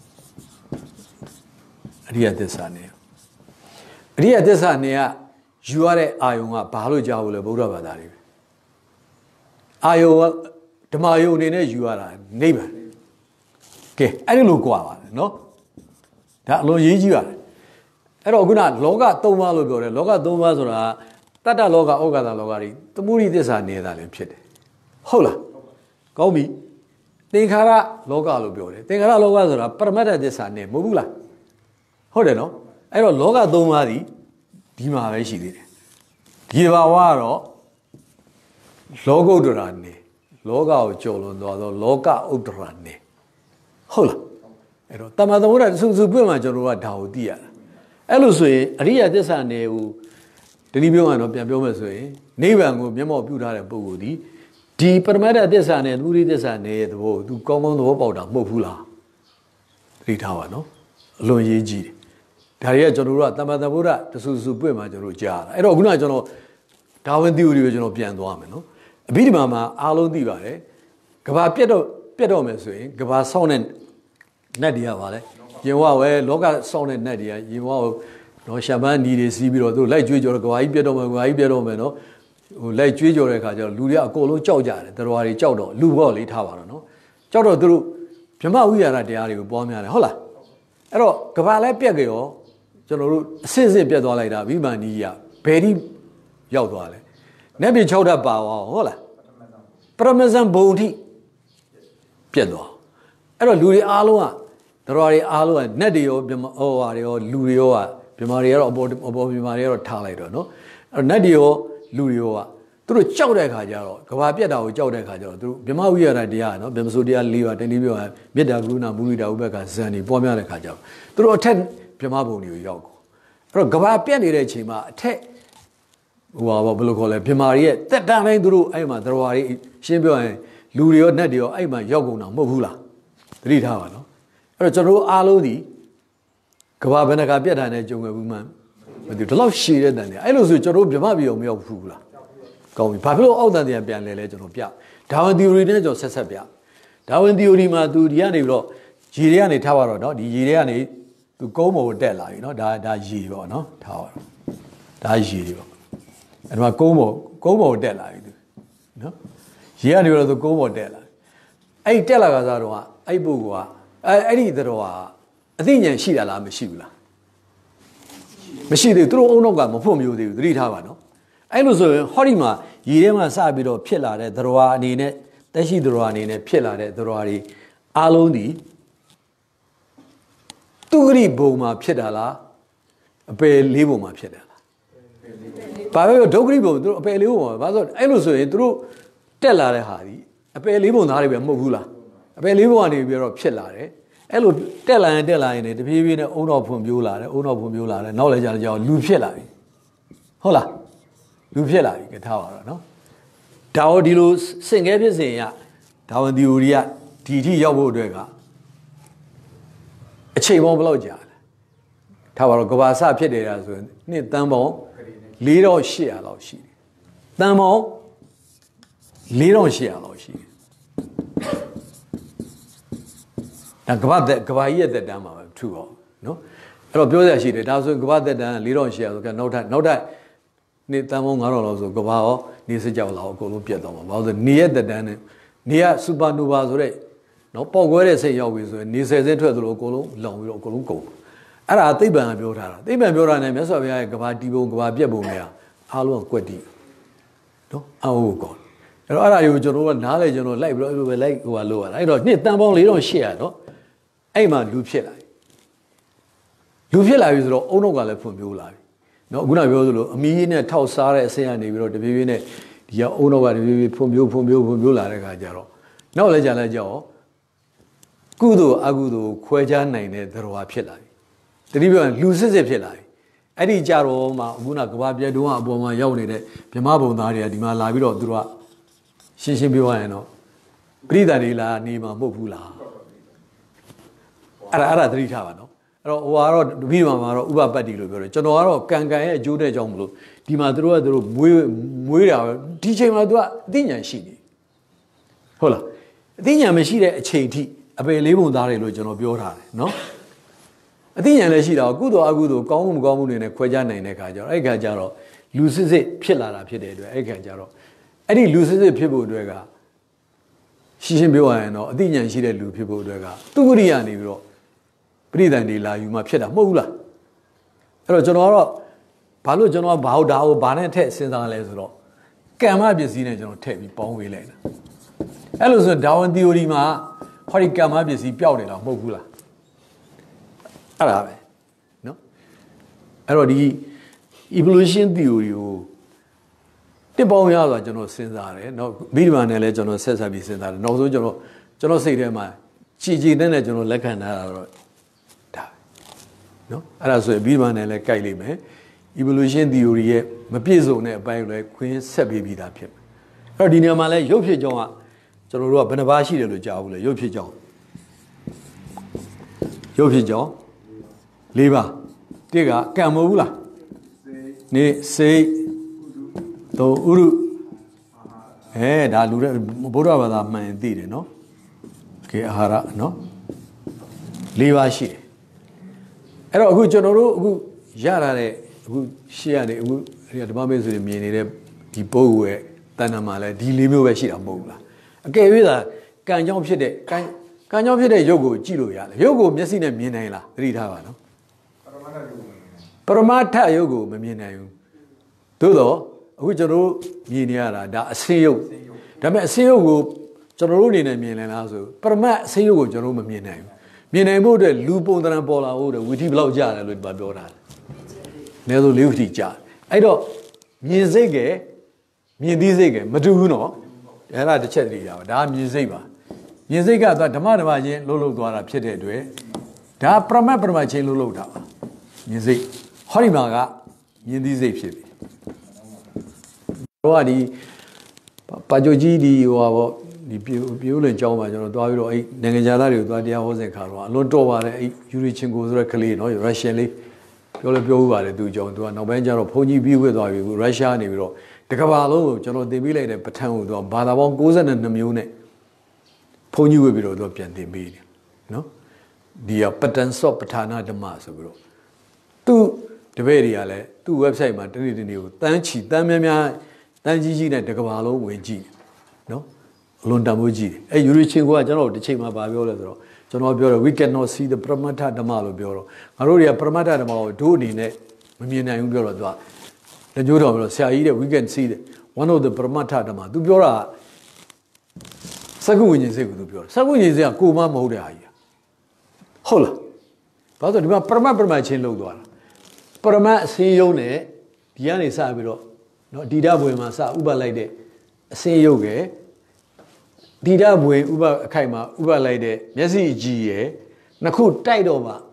အရိယသစ္စာနယ်အရိယသစ္စာနယ်ကယူရတဲ့အာယုံကဘာလို့ကြားဘူးလဲဗုဒ္ဓဘာသာတွေအာယုံကဓမ္မယုံအနေနဲ့ယူရတာနိဗ္ဗာန်ကဲအဲ့ဒီလိုကြွားပါတယ်နော်ဒါအလုံးရေးကြည့်ရတယ်အဲ့တော့ခုနလောကသုံးပါးလို့ပြောတယ်လောကသုံးပါးဆိုတာတတ္တလောကဩဃတလောကတွေသမုဒိသစ္စာနေတာလည်းဖြစ်တယ်ဟုတ်လားကောင်းပြီသင်္ခါရလောကလို့ပြောတယ်သင်္ခါရလောကဆိုတာပရမတ္ထသစ္စာနဲ့မဟုတ်ဘူးလားဟုတ်တယ်နော်အဲ့တော့လောကသုံးပါးဒီဒီမှာပဲရှိသေးတယ်ဒီဘာဝကတော့လောကုတ္တရာနေလောကကိုကျော်လွန်သွားသောလောကဥတ္တရာနေဟုတ်လားအဲ့တော့တမ္မာသမုဒ္ဒဆူဆူပြည့်မှာကျွန်တော်ကဒါကိုသိရတာအဲ့လိုဆိုရင်အရိယသစ္စာနယ်ကိုတနည်းပြောရတော့ပြန်ပြောမယ်ဆိုရင်နိဗ္ဗာန်ကိုမျက်မှောက်ပြုထားတဲ့ပုဂ္ဂိုလ်ဒီဒီပရမတ္ထသစ္စာနဲ့သမုဒိသစ္စာနဲ့ရဲ့သဘောသူကောင်းကောင်းသဘောပေါက်တာမဟုတ်ဘူးလားသိထားပါနော်အလွန်ရေးကြည့်တယ်ဒါတွေကကျွန်တော်တို့ကတမ္မာသမ္ဗုဒ္ဓတဆူဆူပွင့်မှာကျွန်တော်ကြားတာအဲ့တော့ခုနကကျွန်တော်ဒါဝင် theory ကိုကျွန်တော်ပြန်သွားမယ်နော်အဘိဓမ္မာမှာအားလုံးသိပါတယ်ကဘာပြတ်တော့ပြတ်တော့မယ်ဆိုရင်ကဘာဆောင်းတဲ့နတ်တွေကပါလေရင်ဝဝဲလောကဆောင်းတဲ့နတ်တွေကရင်ဝကိုနော်ရှမ်ပန်းနီတွေစီးပြီးတော့သူလိုက်ကြွေးကြော်တော့ကဘာကြီးပြတ်တော့မယ်ကဘာကြီးပြတ်တော့မယ်နော်ဟိုလိုက်ကြွေးကြော်တဲ့အခါကျတော့လူတွေကအကုန်လုံးကြောက်ကြတယ်တရားတွေကြောက်တော့လူဘော့လေးထားပါတော့နော်ကြောက်တော့သူတို့ဗြဟ္မဝိဟာရတရားတွေကိုပွားများတယ်ဟုတ်လားအဲ့တော့ကဘာလဲပြက်ကြရောကျွန်တော်တို့အစစ်စစ်ပြက်သွားလိုက်တာဝိမာန်ကြီးကဘယ်ဒီရောက်သွားလဲနက်ပြည်၆ဓာတ်ပါသွားဟုတ်လားပရမဇန်ဘုံထိပြက်သွားအဲ့တော့လူတွေအားလုံးကတရားတွေအားလုံးကနက်တွေရောဗြဟ္မဟောဟာတွေရောလူတွေရောကဗြဟ္မာတွေကတော့အပေါ်အပေါ်ဗြဟ္မာတွေကတော့ထားလိုက်တော့နော်အဲ့တော့နက်တွေရောလူတွေရောကသူတို့ကြောက်တဲ့ခါကျတော့ကဘာပြက်တာကိုကြောက်တဲ့ခါကျတော့သူတို့ဗြဟ္မဝိဟာရတရားနော်ဗြဟ္မစိုးတရား၄ပါးတနည်းပြောရင်မေတ္တာကရုဏာမုဒိတာဥပေက္ခဇန်တွေပွားများတဲ့ခါကျတော့သူတို့အထက်ဗြဟ္မဘုံတွေကိုရောက်ကုန်အဲ့တော့ကဘာပြက်နေတဲ့အချိန်မှာအထက်ဟိုပါဘယ်လိုခေါ်လဲဗြဟ္မာတွေရဲ့တက်တန်းတိုင်းသူတို့အဲ့မှာတရားတွေရှင်းပြောရင်လူတွေရောနတ်တွေရောအဲ့မှာရောက်ကုန်တာမဟုတ်ဘူးလားသတိထားပါနော်အဲ့တော့ကျွန်တော်တို့အားလုံးဒီကဘာဘယ်နှကပြက်တာနဲ့ကြုံခဲ့ဘူးမှမသိဘူးဒီလောက်ရှည်တဲ့တန်တွေအဲ့လိုဆိုကျွန်တော်တို့ဗြဟ္မပြည်အောင်မရောက်ဘူးလားကောင်းပြီဘာဖြစ်လို့အောက်တန်တရားပြန်လဲလဲကျွန်တော်ပြဒါဝင် theory နဲ့ကျွန်တော်ဆက်ဆက်ပြဒါဝင် theory မှာသူဒီကနေပြီးတော့ရေတွေကနေထားပါတော့နော်ဒီရေတွေကနေသူကုန်းပေါ်တက်လာပြီနော်ဒါဒါရေပေါ့နော်ထားပါတော့ဒါရေတွေပေါ့အဲ့ဒီမှာကုန်းပေါ်ကုန်းပေါ်တက်လာပြီသူနော်ရေကနေတော့သူကုန်းပေါ်တက်လာအဲ့တက်လာကစားတော့အဲ့ပုဂ္ဂိုလ်ကအဲ့အဲ့ဒီတော်ကအသိဉာဏ်ရှိတာလားမရှိဘူးလားမရှိသေးဘူးသူတို့အုံနောက်ကမဖွံ့မျိုးသေးဘူးသတိထားပါနော်အဲ့လိုဆိုရင်ဟောဒီမှာရေထဲမှာစပြီးတော့ဖြစ်လာတဲ့တော်အနေနဲ့တက်ရှိတော်အနေနဲ့ဖြစ်လာတဲ့တော်တွေအားလုံးဒီသူဂရိဘုံမှာဖြစ်တာလားအပယ်လေးဘုံမှာဖြစ်တာလားဘာပဲဒုက္ခရိဘုံသူတို့အပယ်လေးဘုံမှာဘာလို့အဲ့လိုဆိုရင်သူတို့တက်လာတဲ့ဟာဒီအပယ်လေးဘုံသားတွေပဲမဟုတ်ဘူးလားအပယ်လေးဘုံကနေပြီးတော့ဖြစ်လာတယ်အဲ့လိုတက်လာရင်တက်လာရင်တဖြည်းဖြည်းနဲ့အုံတော်ဖွံ့ပြိုးလာတယ်အုံတော်ဖွံ့ပြိုးလာတယ်နောက်လည်းကြာကြာလူဖြစ်လာပြီဟုတ်လားလူဖြစ်လာပြီကထားပါတော့နော်ဒါဟောဒီလိုစင်ကဲဖြစ်စဉ်ရဒါဝန်ဒီယိုရီကဒီအထိရောက်ဖို့အတွက်ကအချိန်ပေါင်းဘယ်လောက်ကြာလဲထားပါတော့ကဘာစဖြစ်နေတာဆိုရင်နှစ်တန်းပေါင်း၄တောင်၈ရာလောက်ရှိတယ်တန်းပေါင်း၄တောင်၈ရာလောက်ရှိတယ်ဒါကဘာသက်ကဘာကြီးရဲ့သက်တမ်းမှာပဲထူအောင်နော်အဲ့တော့ပြောရရှိတယ်ဒါဆိုရင်ကဘာသက်တမ်း၄တောင်၈ရာဆိုကနောက်ထပ်နောက်ထပ်နေ့တန်းပေါင်း၅တောင်လောက်ဆိုကဘာရောနေစကြောက်လောက်အကုန်လုံးပြတ်သွားမှာဘာလို့ဆိုနေရဲ့သက်တမ်းနဲ့နေကစူပါနိုဗာဆိုတဲ့နော်ပေါက်ကွဲတဲ့စိတ်ရောက်ပြီဆိုရင်နေဆယ်စင်းထွက်သလိုအကုန်လုံးလောင်ပြီးတော့အကုန်လုံးကုန်အဲ့ဒါသိပ္ပံကပြောထားတာသိပ္ပံပြောတာနဲ့မြတ်စွာဘုရားရဲ့ကဘာတီးပုံကဘာပြက်ပုံတွေကအားလုံးကွက်တီးနော်အောက်ကောအဲ့တော့အဲ့ဒါတွေကိုကျွန်တော်ကနားလေကျွန်တော်လိုက်ပြီးတော့အဲ့လိုပဲလိုက်ဟိုဟာလို့ရတာအဲ့တော့နှစ်တန်ပေါင်း၄တောင်၈ရာနော်အဲ့မှာလူဖြစ်လာလူဖြစ်လာပြီဆိုတော့အုံနောက်ကလည်းဖွံ့ဖြိုးလာပြီနော်ခုနပြောသလိုအမီးနဲ့ထောက်စားတဲ့အဆင့်ကနေပြီးတော့တပြေးပြေးနဲ့ဒီကအုံနောက်ကတပြေးပြေးဖွံ့ဖြိုးဖွံ့ဖြိုးဖွံ့ဖြိုးလာတဲ့ခါကျတော့နောက်လည်းကြာလည်းကြောက်ကုသိုလ်အကုသိုလ်ခွဲခြားနိုင်တဲ့သရောဖြစ်လာပြီတတိယပြောရင်လူစစ်စစ်ဖြစ်လာပြီအဲ့ဒီကြတော့မှခုနကဘာပြဲတုံးကအပေါ်မှာရောက်နေတဲ့ဗြဟ္မဘုံသားတွေကဒီမှာလာပြီးတော့သူတို့ကရှင်းရှင်းပြောရရင်တော့ပရိသတ်တွေလာနေမှာမဟုတ်ဘူးလားအဲ့ဒါအဲ့ဒါသတိထားပါနော်အဲ့တော့ဟိုကတော့တပိမှာမှာတော့ဥပပတ္တိလို့ပြောတယ်ကျွန်တော်ကတော့ကံကံရဲ့အကျိုးတဲ့ကြောင့်မလို့ဒီမှာသူတို့ကသူတို့မွေးမွေးတာပဲဒီချိန်မှာသူကအသိဉာဏ်ရှိနေဟုတ်လားအသိဉာဏ်မရှိတဲ့အချိန်ထိအပေလေးပုံသားတွေလို့ကျွန်တော်ပြောထားတယ်နော်အသိဉာဏ်လည်းရှိတာကုသိုလ်အကုသိုလ်ကောင်းမှုမကောင်းမှုတွေနဲ့ခွဲခြားနိုင်တဲ့ခါကျတော့အဲ့ခါကျတော့လူစစ်စစ်ဖြစ်လာတာဖြစ်တဲ့အတွက်အဲ့ခါကျတော့အဲ့ဒီလူစစ်စစ်ဖြစ်ဖို့အတွက်ကရှင်းရှင်းပြောရရင်တော့အသိဉာဏ်ရှိတဲ့လူဖြစ်ဖို့အတွက်ကသူဂရိယာနေပြီးတော့ပရိသတ်တွေလာယူမှဖြစ်တာမဟုတ်ဘူးလားအဲ့တော့ကျွန်တော်ကတော့ဘာလို့ကျွန်တော်ဘာဟုတ်တာကိုဘာနဲ့ထည့်စဉ်းစားလဲဆိုတော့ကမ္မပစ္စည်းနဲ့ကျွန်တော်ထည့်ပြီးပေါင်းဝေးလိုက်တာအဲ့လိုဆိုဒါဝန် theory မှာဟောဒီကမ္မပစ္စည်းပျောက်နေတာမဟုတ်ဘူးလားအဲ့ဒါပဲနော်အဲ့တော့ဒီ evolution theory ကိုတစ်ပေါင်းရဆိုတာကျွန်တော်စဉ်းစားတယ်နော်မိဓမ္မာနဲ့လည်းကျွန်တော်ဆက်ဆက်ပြီးစဉ်းစားတယ်နောက်ဆုံးကျွန်တော်ကျွန်တော်စိတ်ထဲမှာကြည်ကြည်နဲ့နဲ့ကျွန်တော်လက်ခံထားတာတော့ဒါနော်အဲ့ဒါဆိုရင်မိဓမ္မာနဲ့လည်းကြိုက်လိမ့်မယ် evolution theory ရဲ့မပြည့်စုံတဲ့အပိုင်းလည်းခွင်းဆက်ပေးပြီးသားဖြစ်မယ်အဲ့တော့ဒီနေရာမှာလည်းရုပ်ဖြစ်ကြောင်းကကျွန်တော်တို့ကဘယ်နှပါးရှိတယ်လို့ကြားဘူးလေရုပ်ဖြစ်ကြောင်းရုပ်ဖြစ်ကြောင်း၄ပါးတစ်ကကံမဟုတ်ဘူးလားနေစိတ်သုံးဥရုအဲဒါလူတဲ့ဗုဒ္ဓဘာသာမှန်သိတယ်နော်ကဲအာဟာရနော်၄ပါးရှိတယ်အဲ့တော့အခုကျွန်တော်တို့အခုရလာတဲ့အခုရှေ့ရနေအခုဓမ္မမေဆိုရင်မြင်နေတဲ့ဒီပုဂ္ဂိုလ်ရဲ့တဏ္ဍာမှာလဲဒီ၄မျိုးပဲရှိတာမဟုတ်ဘူးလားအကယ်၍သာကံကြောင့်ဖြစ်တဲ့ကံကံကြောင့်ဖြစ်တဲ့ရုပ်ကိုကြည့်လို့ရတယ်ရုပ်ကိုမျက်စိနဲ့မြင်နိုင်လားသတိထားပါနော်ပရမတ္ထရုပ်ကိုမမြင်နိုင်ဘူးသို့တော့အခုကျွန်တော်တို့မြင်နေရတာဒါအစင်းရုပ်ဒါပေမဲ့အစင်းရုပ်ကိုကျွန်တော်တို့အနေနဲ့မြင်နေလားဆိုပရမတ်အစင်းရုပ်ကိုကျွန်တော်တို့မမြင်နိုင်ဘူးမြင်နိုင်ဖို့အတွက်လူပုံသဏ္ဍာန်ပေါ်လာဖို့အတွက်ဝိသီဘယ်လောက်ကြာတယ်လို့ဒီမှာပြောတာလဲနည်းဆိုလေးဝိသီကြာအဲ့တော့မြင်စိတ်ကမြင်သိစိတ်ကမတူဘူးနော်အဲ့ဒါတစ်ချက်တည်းရပါဒါမြင်စိတ်ပါမြင်စိတ်ကဓမ္မဓမ္မချင်းလှုပ်လှုပ်သွားတာဖြစ်တဲ့အတွက်ဒါပရမတ်ပရမတ်ချင်းလှုပ်လှုပ်တာပါမြင်စိတ်ဟောဒီမှာကမြင်သိစိတ်ဖြစ်ပြီတော့ဒီပါကြိုကြီးဒီဟိုပါပေါ့ဒီပြိုးလင်ကျောင်းမှာကျွန်တော်သွားပြီးတော့အဲ့နိုင်ငံခြားသားတွေကိုသွားတရားဟောစဉ်ခါတော့အလွန်တော်ပါတယ်အဲ့ယူရီချင်းကိုဆိုတဲ့ကလေးနော်ရုရှားလေးပြောလို့ပြောဥပါတယ်သူကြောင့်သူကနောက်ပိုင်းကျတော့ဘုံကြီးပြီးဝှက်သွားပြီရုရှားနေပြီးတော့တကဘာလုံးကိုကျွန်တော်တင်ပေးလိုက်တဲ့ပဋ္ဌာန်းကိုသူကဘာသာပေါင်း၉၂မျိုးနဲ့ဘုံကြီးဝှက်ပြီးတော့သူကပြန်တင်ပေးတယ်နော်ဒီကပတန်ဆော့ပဌာနာဓမ္မဆိုပြီးတော့သူတပည့်တွေကလည်းသူ့ website မှာတနေ့တနေ့ကိုတန်းချီတန်းများများတန်းကြီးကြီးနဲ့တကဘာလုံးဝင်ကြည့်နော်အလွန်တန်ဖိုးကြည့်တယ်အဲယူရီချင်းကကျွန်တော်တစ်ချိန်မှာဗာပြောလဲဆိုတော့ကျွန်တော်ပြောတယ် we cannot see the pramata dhamma လို့ပြောတော့ငါတို့တွေက pramata dhamma ကိုတို့အနေနဲ့မမြင်နိုင်ဘူးပြောတော့သူကလက်ညှိုးတော်ပြောဆရာကြီးတဲ့ we can see the one of the pramata dhamma သူပြောတာစကုဝိညာဉ်စိတ်ကိုသူပြောတယ်စကုဝိညာဉ်စိတ်ကကိုမမဟုတ်တဲ့ဟာကြီးဟုတ်လားဘာလို့ဒီမှာပရမတ်ပရမတ်ချင်းလောက်သွားတာပရမတ်အစင်းယုံနဲ့ဒီကနေစပြီးတော့နော်ဒီဓာတ်ဘွေမှာစဥပလိုက်တဲ့အစင်းယုတ်ကဒီဓာတ်ဘွေဥပအခိုက်မှာဥပလိုက်တဲ့မျက်စိအကြည့်ရယ်နှစ်ခုတိုက်တော့မှ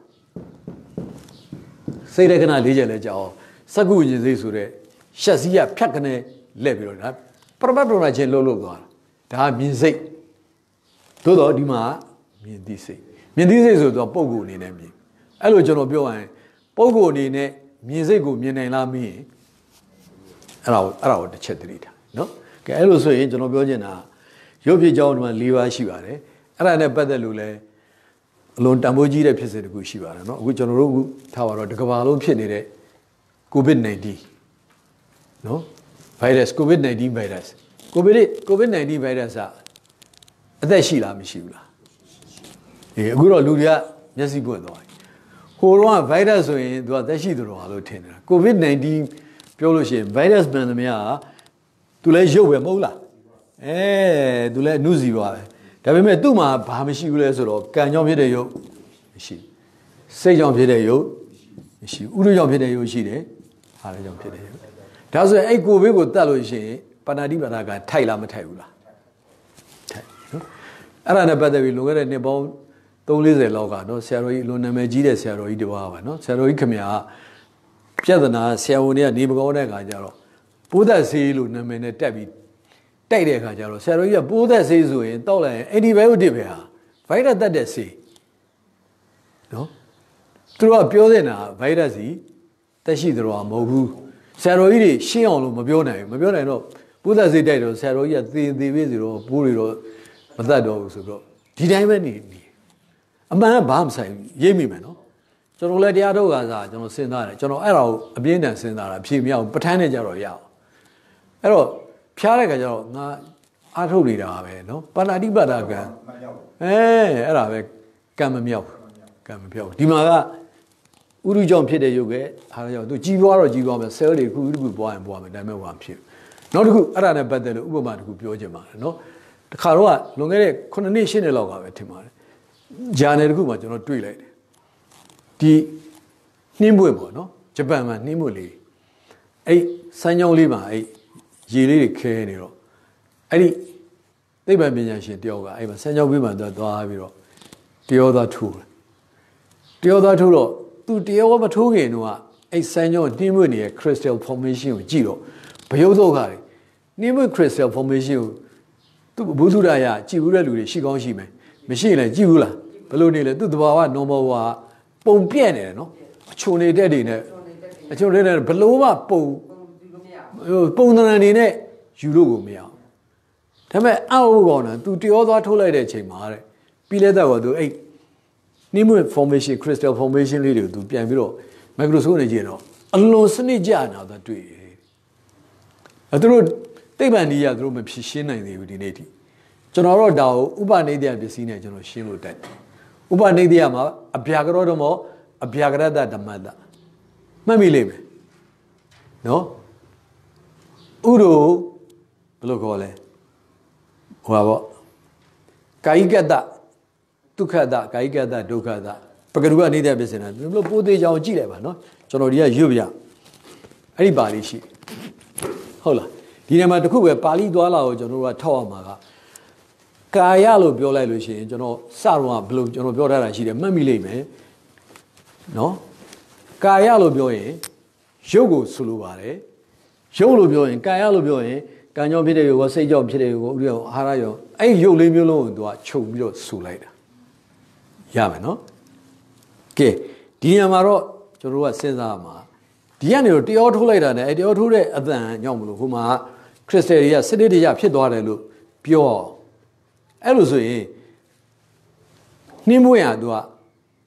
စိတ်ရကနာလေးချက်လဲကြောင်းစကုဝိညာဉ်စိတ်ဆိုတဲ့ရှက်စည်းရဖြတ်ကနေလက်ပြီးတော့ဒါပရမတ်ပရမတ်ချင်းလှုပ်လှုပ်သွားတာဒါမြင်စိတ်သို့တော့ဒီမှာမြင်သိစိတ်မြင်သိစိတ်ဆိုတော့ပုံကိုအနေနဲ့မြင်အဲ့လိုကျွန်တော်ပြောရင်ပုံကိုအနေနဲ့မြင်စိတ်ကိုမြင်နိုင်လားမင်းအဲ့ဒါအဲ့ဒါကိုတစ်ချက်သတိထားနော်ကဲအဲ့လိုဆိုရင်ကျွန်တော်ပြောချင်တာရုပ်ဖြစ်ကြောင်းဒီမှာ၄ပါးရှိပါတယ်အဲ့ဒါနဲ့ပတ်သက်လို့လဲအလွန်တန်ဖိုးကြီးတဲ့ဖြစ်စဉ်တစ်ခုရှိပါတယ်နော်အခုကျွန်တော်တို့ထားပါတော့တစ်ကမ္ဘာလုံးဖြစ်နေတဲ့ COVID nineteen နော် virus COVID nineteen virus COVID COVID nineteen virus ကအသက်ရှိလားမရှိဘူးလားအေးအခုတော့လူတွေကမျက်စိပွင့်သွားပြီဟိုတော့ virus ဆိုရင်သူကသက်ရှိသူတော်ဟာလို့ထင်တယ် COVID nineteen ပြောလို့ရှိရင် virus မှန်သမျှသူလည်းရုပ်ပဲမဟုတ်လားအဲသူလည်းအနုစီပါပဲဒါပေမဲ့သူ့မှာဘာမရှိဘူးလဲဆိုတော့ကံကြောင့်ဖြစ်တဲ့ရုပ်မရှိစိတ်ကြောင့်ဖြစ်တဲ့ရုပ်မရှိဥဒုကြောင့်ဖြစ်တဲ့ရုပ်ရှိတယ်ဟာလည်းကြောင့်ဖြစ်တဲ့ရုပ်ဒါဆိုရင်အဲ့ကိုဗစ်ကိုတတ်လို့ရှိရင်ပါဏာတိပါဏာကထိုက်လားမထိုက်ဘူးလားထိုက်နော်အဲ့ဒါနဲ့ပတ်သက်ပြီးလွန်ခဲ့တဲ့နှစ်ပေါင်းသုံးလေးဆယ်လောက်ကနော်ဆရာတော်ကြီးလွန်နာမည်ကြီးတဲ့ဆရာတော်ကြီးတစ်ပါးပါနော်ဆရာတော်ကြီးခင်ဗျာပြဿနာဆရာဝန်တွေကနေမကောင်းတဲ့အခါကျတော့ပိုးသက်ဆေးလို့နာမည်နဲ့တက်ပြီးတိုက်တဲ့အခါကျတော့ဆရာတော်ကြီးကပိုးသက်ဆေးဆိုရင်တောက်လိုက်ရင်အန်တီဘိုယိုတစ်ပဲဟာဗိုင်းရပ်စ်တက်တဲ့ဆေးနော်သူတို့ကပြောနေတာဗိုင်းရပ်စ်စီတက်ရှိတယ်တော့မဟုတ်ဘူးဆရာတော်ကြီးတွေရှင်းအောင်လို့မပြောနိုင်ဘူးမပြောနိုင်တော့ပိုးသက်ဆေးတိုက်တော့ဆရာတော်ကြီးကသေသေးပေးစီတော့ပိုးတွေတော့မတတ်တော့ဘူးဆိုတော့ဒီတိုင်းပဲနေနေအမှန်ကဘာမှမဆိုင်ရေးမိမယ်နော်ကျွန်တော်လည်းတရားထုတ်ကစားကျွန်တော်စဉ်းစားတယ်ကျွန်တော်အဲ့ဒါကိုအပြင်းထန်စဉ်းစားတာဖြေမြောက်ပဋ္ဌာန်းနဲ့ကြတော့ရအောင်အဲ့တော့ဖျားတဲ့ခါကျတော့ငါအားထုတ်နေတာပဲနော်ပါဏာတိပါဒကံအဲအဲ့ဒါပဲကံမမြောက်ကံမမြောက်ဒီမှာကဥရုကြောင့်ဖြစ်တဲ့ရုပ်ကအားကြောင့်သူကြီးပွားတော့ကြီးပွားမယ်ဆဲလ်တွေခုခုခုပွားရင်ပွားမယ်ဒါပေမဲ့ဘာဖြစ်နောက်တစ်ခုအဲ့ဒါနဲ့ပတ်သက်လို့ဥပမာတစ်ခုပြောချင်ပါတယ်နော်တခါတော့လွန်ခဲ့တဲ့ခုနှစ်နှစ်ရှစ်နှစ်လောက်ကပဲထင်ပါတယ်ဂျာနယ်တစ်ခုမှာကျွန်တော်တွေ့လိုက်တယ်ဒီနှင်းပွင့်ပေါ့နော်ဂျပန်မှာနှင်းပွင့်လေးအဲ့စမ်းကြောင်းလေးမှာအဲ့ရေလေးတွေခဲနေတော့အဲ့ဒီသိပ္ပံပညာရှင်တယောက်ကအဲ့မှာစမ်းကြောင်းပြီးမှသွားသွားပြီးတော့တယောသားထိုးတယ်တယောသားထိုးတော့သူတယောမထိုးခင်တော့အဲ့စမ်းကြောင်းနှင်းပွင့်နေတဲ့ crystal formation ကိုကြည့်တော့ဘယုတ်တော့ခါတယ်နှင်းပွင့် crystal formation ကိုသူဘုသူရရကြည့်ဘူးတဲ့လူတွေရှိကောင်းရှိမယ်မရှိရင်လည်းကြည့်ဘူးလားဘယ်လိုနေလဲသူ့တဘာဝ normal ဟာပုံပြက်နေတယ်နော်အချုံနေတဲ့တွေနဲ့အချုံနေတဲ့ဘလို့မှပုံပုံသဏ္ဍာန်နေနဲ့ယူလို့ကိုမရအောင်ဒါပေမဲ့အောက်ကောင်တာ तू တရောသွားထုတ်လိုက်တဲ့အချိန်မှာတဲ့ပြီးလဲတော့ तू အဲ့နှင်းမွေ formation crystal formation လေးတွေကို तू ပြန်ပြီးတော့ microscope နဲ့ကြည့်တော့အလွန်စနစ်ကျနေတာတွေ့တယ်အဲသူတို့သိပ္ပံနည်းရသူတို့မဖြစ်ရှင်းနိုင်သေးဘူးဒီနေ့ထိကျွန်တော်တို့ဒါကိုဥပနိဒယပစ္စည်းနဲ့ကျွန်တော်ရှင်းလို့တက်ဥပနိဒယမှာအဗျာကရောဓမောအဗျာကရတဓမ္မတမှတ်မိလိမ့်မယ်နော်ဥရောဘယ်လိုခေါ်လဲဟိုပါပေါ့ကာယိကတဒုက္ခတကာယိကတဒုက္ခတပကရုကနိဒယပစ္စည်းနဲ့ဘယ်လိုပိုးသေးချောင်းကြည့်လိုက်ပါနော်ကျွန်တော်ဒီကရွတ်ပြအဲ့ဒီပါဠိရှိဟုတ်လားဒီနေရာမှာတခုပဲပါဠိသွားလာကိုကျွန်တော်တို့ကထောက်အောင်မှာကကာယလို့ပြောလိုက်လို့ရှိရင်ကျွန်တော်စတော့ကဘယ်လိုကျွန်တော်ပြောထားတာရှိတယ်မှတ်မိလိမ့်မယ်နော်ကာယလို့ပြောရင်ရုပ်ကိုဆိုလိုပါတယ်ရုပ်လို့ပြောရင်ကာယလို့ပြောရင်ကံကြောင့်ဖြစ်တဲ့ရုပ်ကိုစိတ်ကြောင့်ဖြစ်တဲ့ရုပ်ကိုဥဒ္ဒအာဟာရရောအဲ့ရုပ်လေးမျိုးလုံးကိုသူကချုပ်ပြီးတော့ဆိုလိုက်တာရမယ်နော်ကဲဒီညမှာတော့ကျွန်တော်တို့ကစဉ်းစားမှာဒီကနေတော့တရောထိုးလိုက်တာနဲ့အဲ့တရောထိုးတဲ့အတန်ကြောင့်မလို့ဟိုမှာခရစ်စတယ်တွေကစနစ်တကျဖြစ်သွားတယ်လို့ပြောအဲ့လိုဆိုရင်နှင်းမွေးရသူက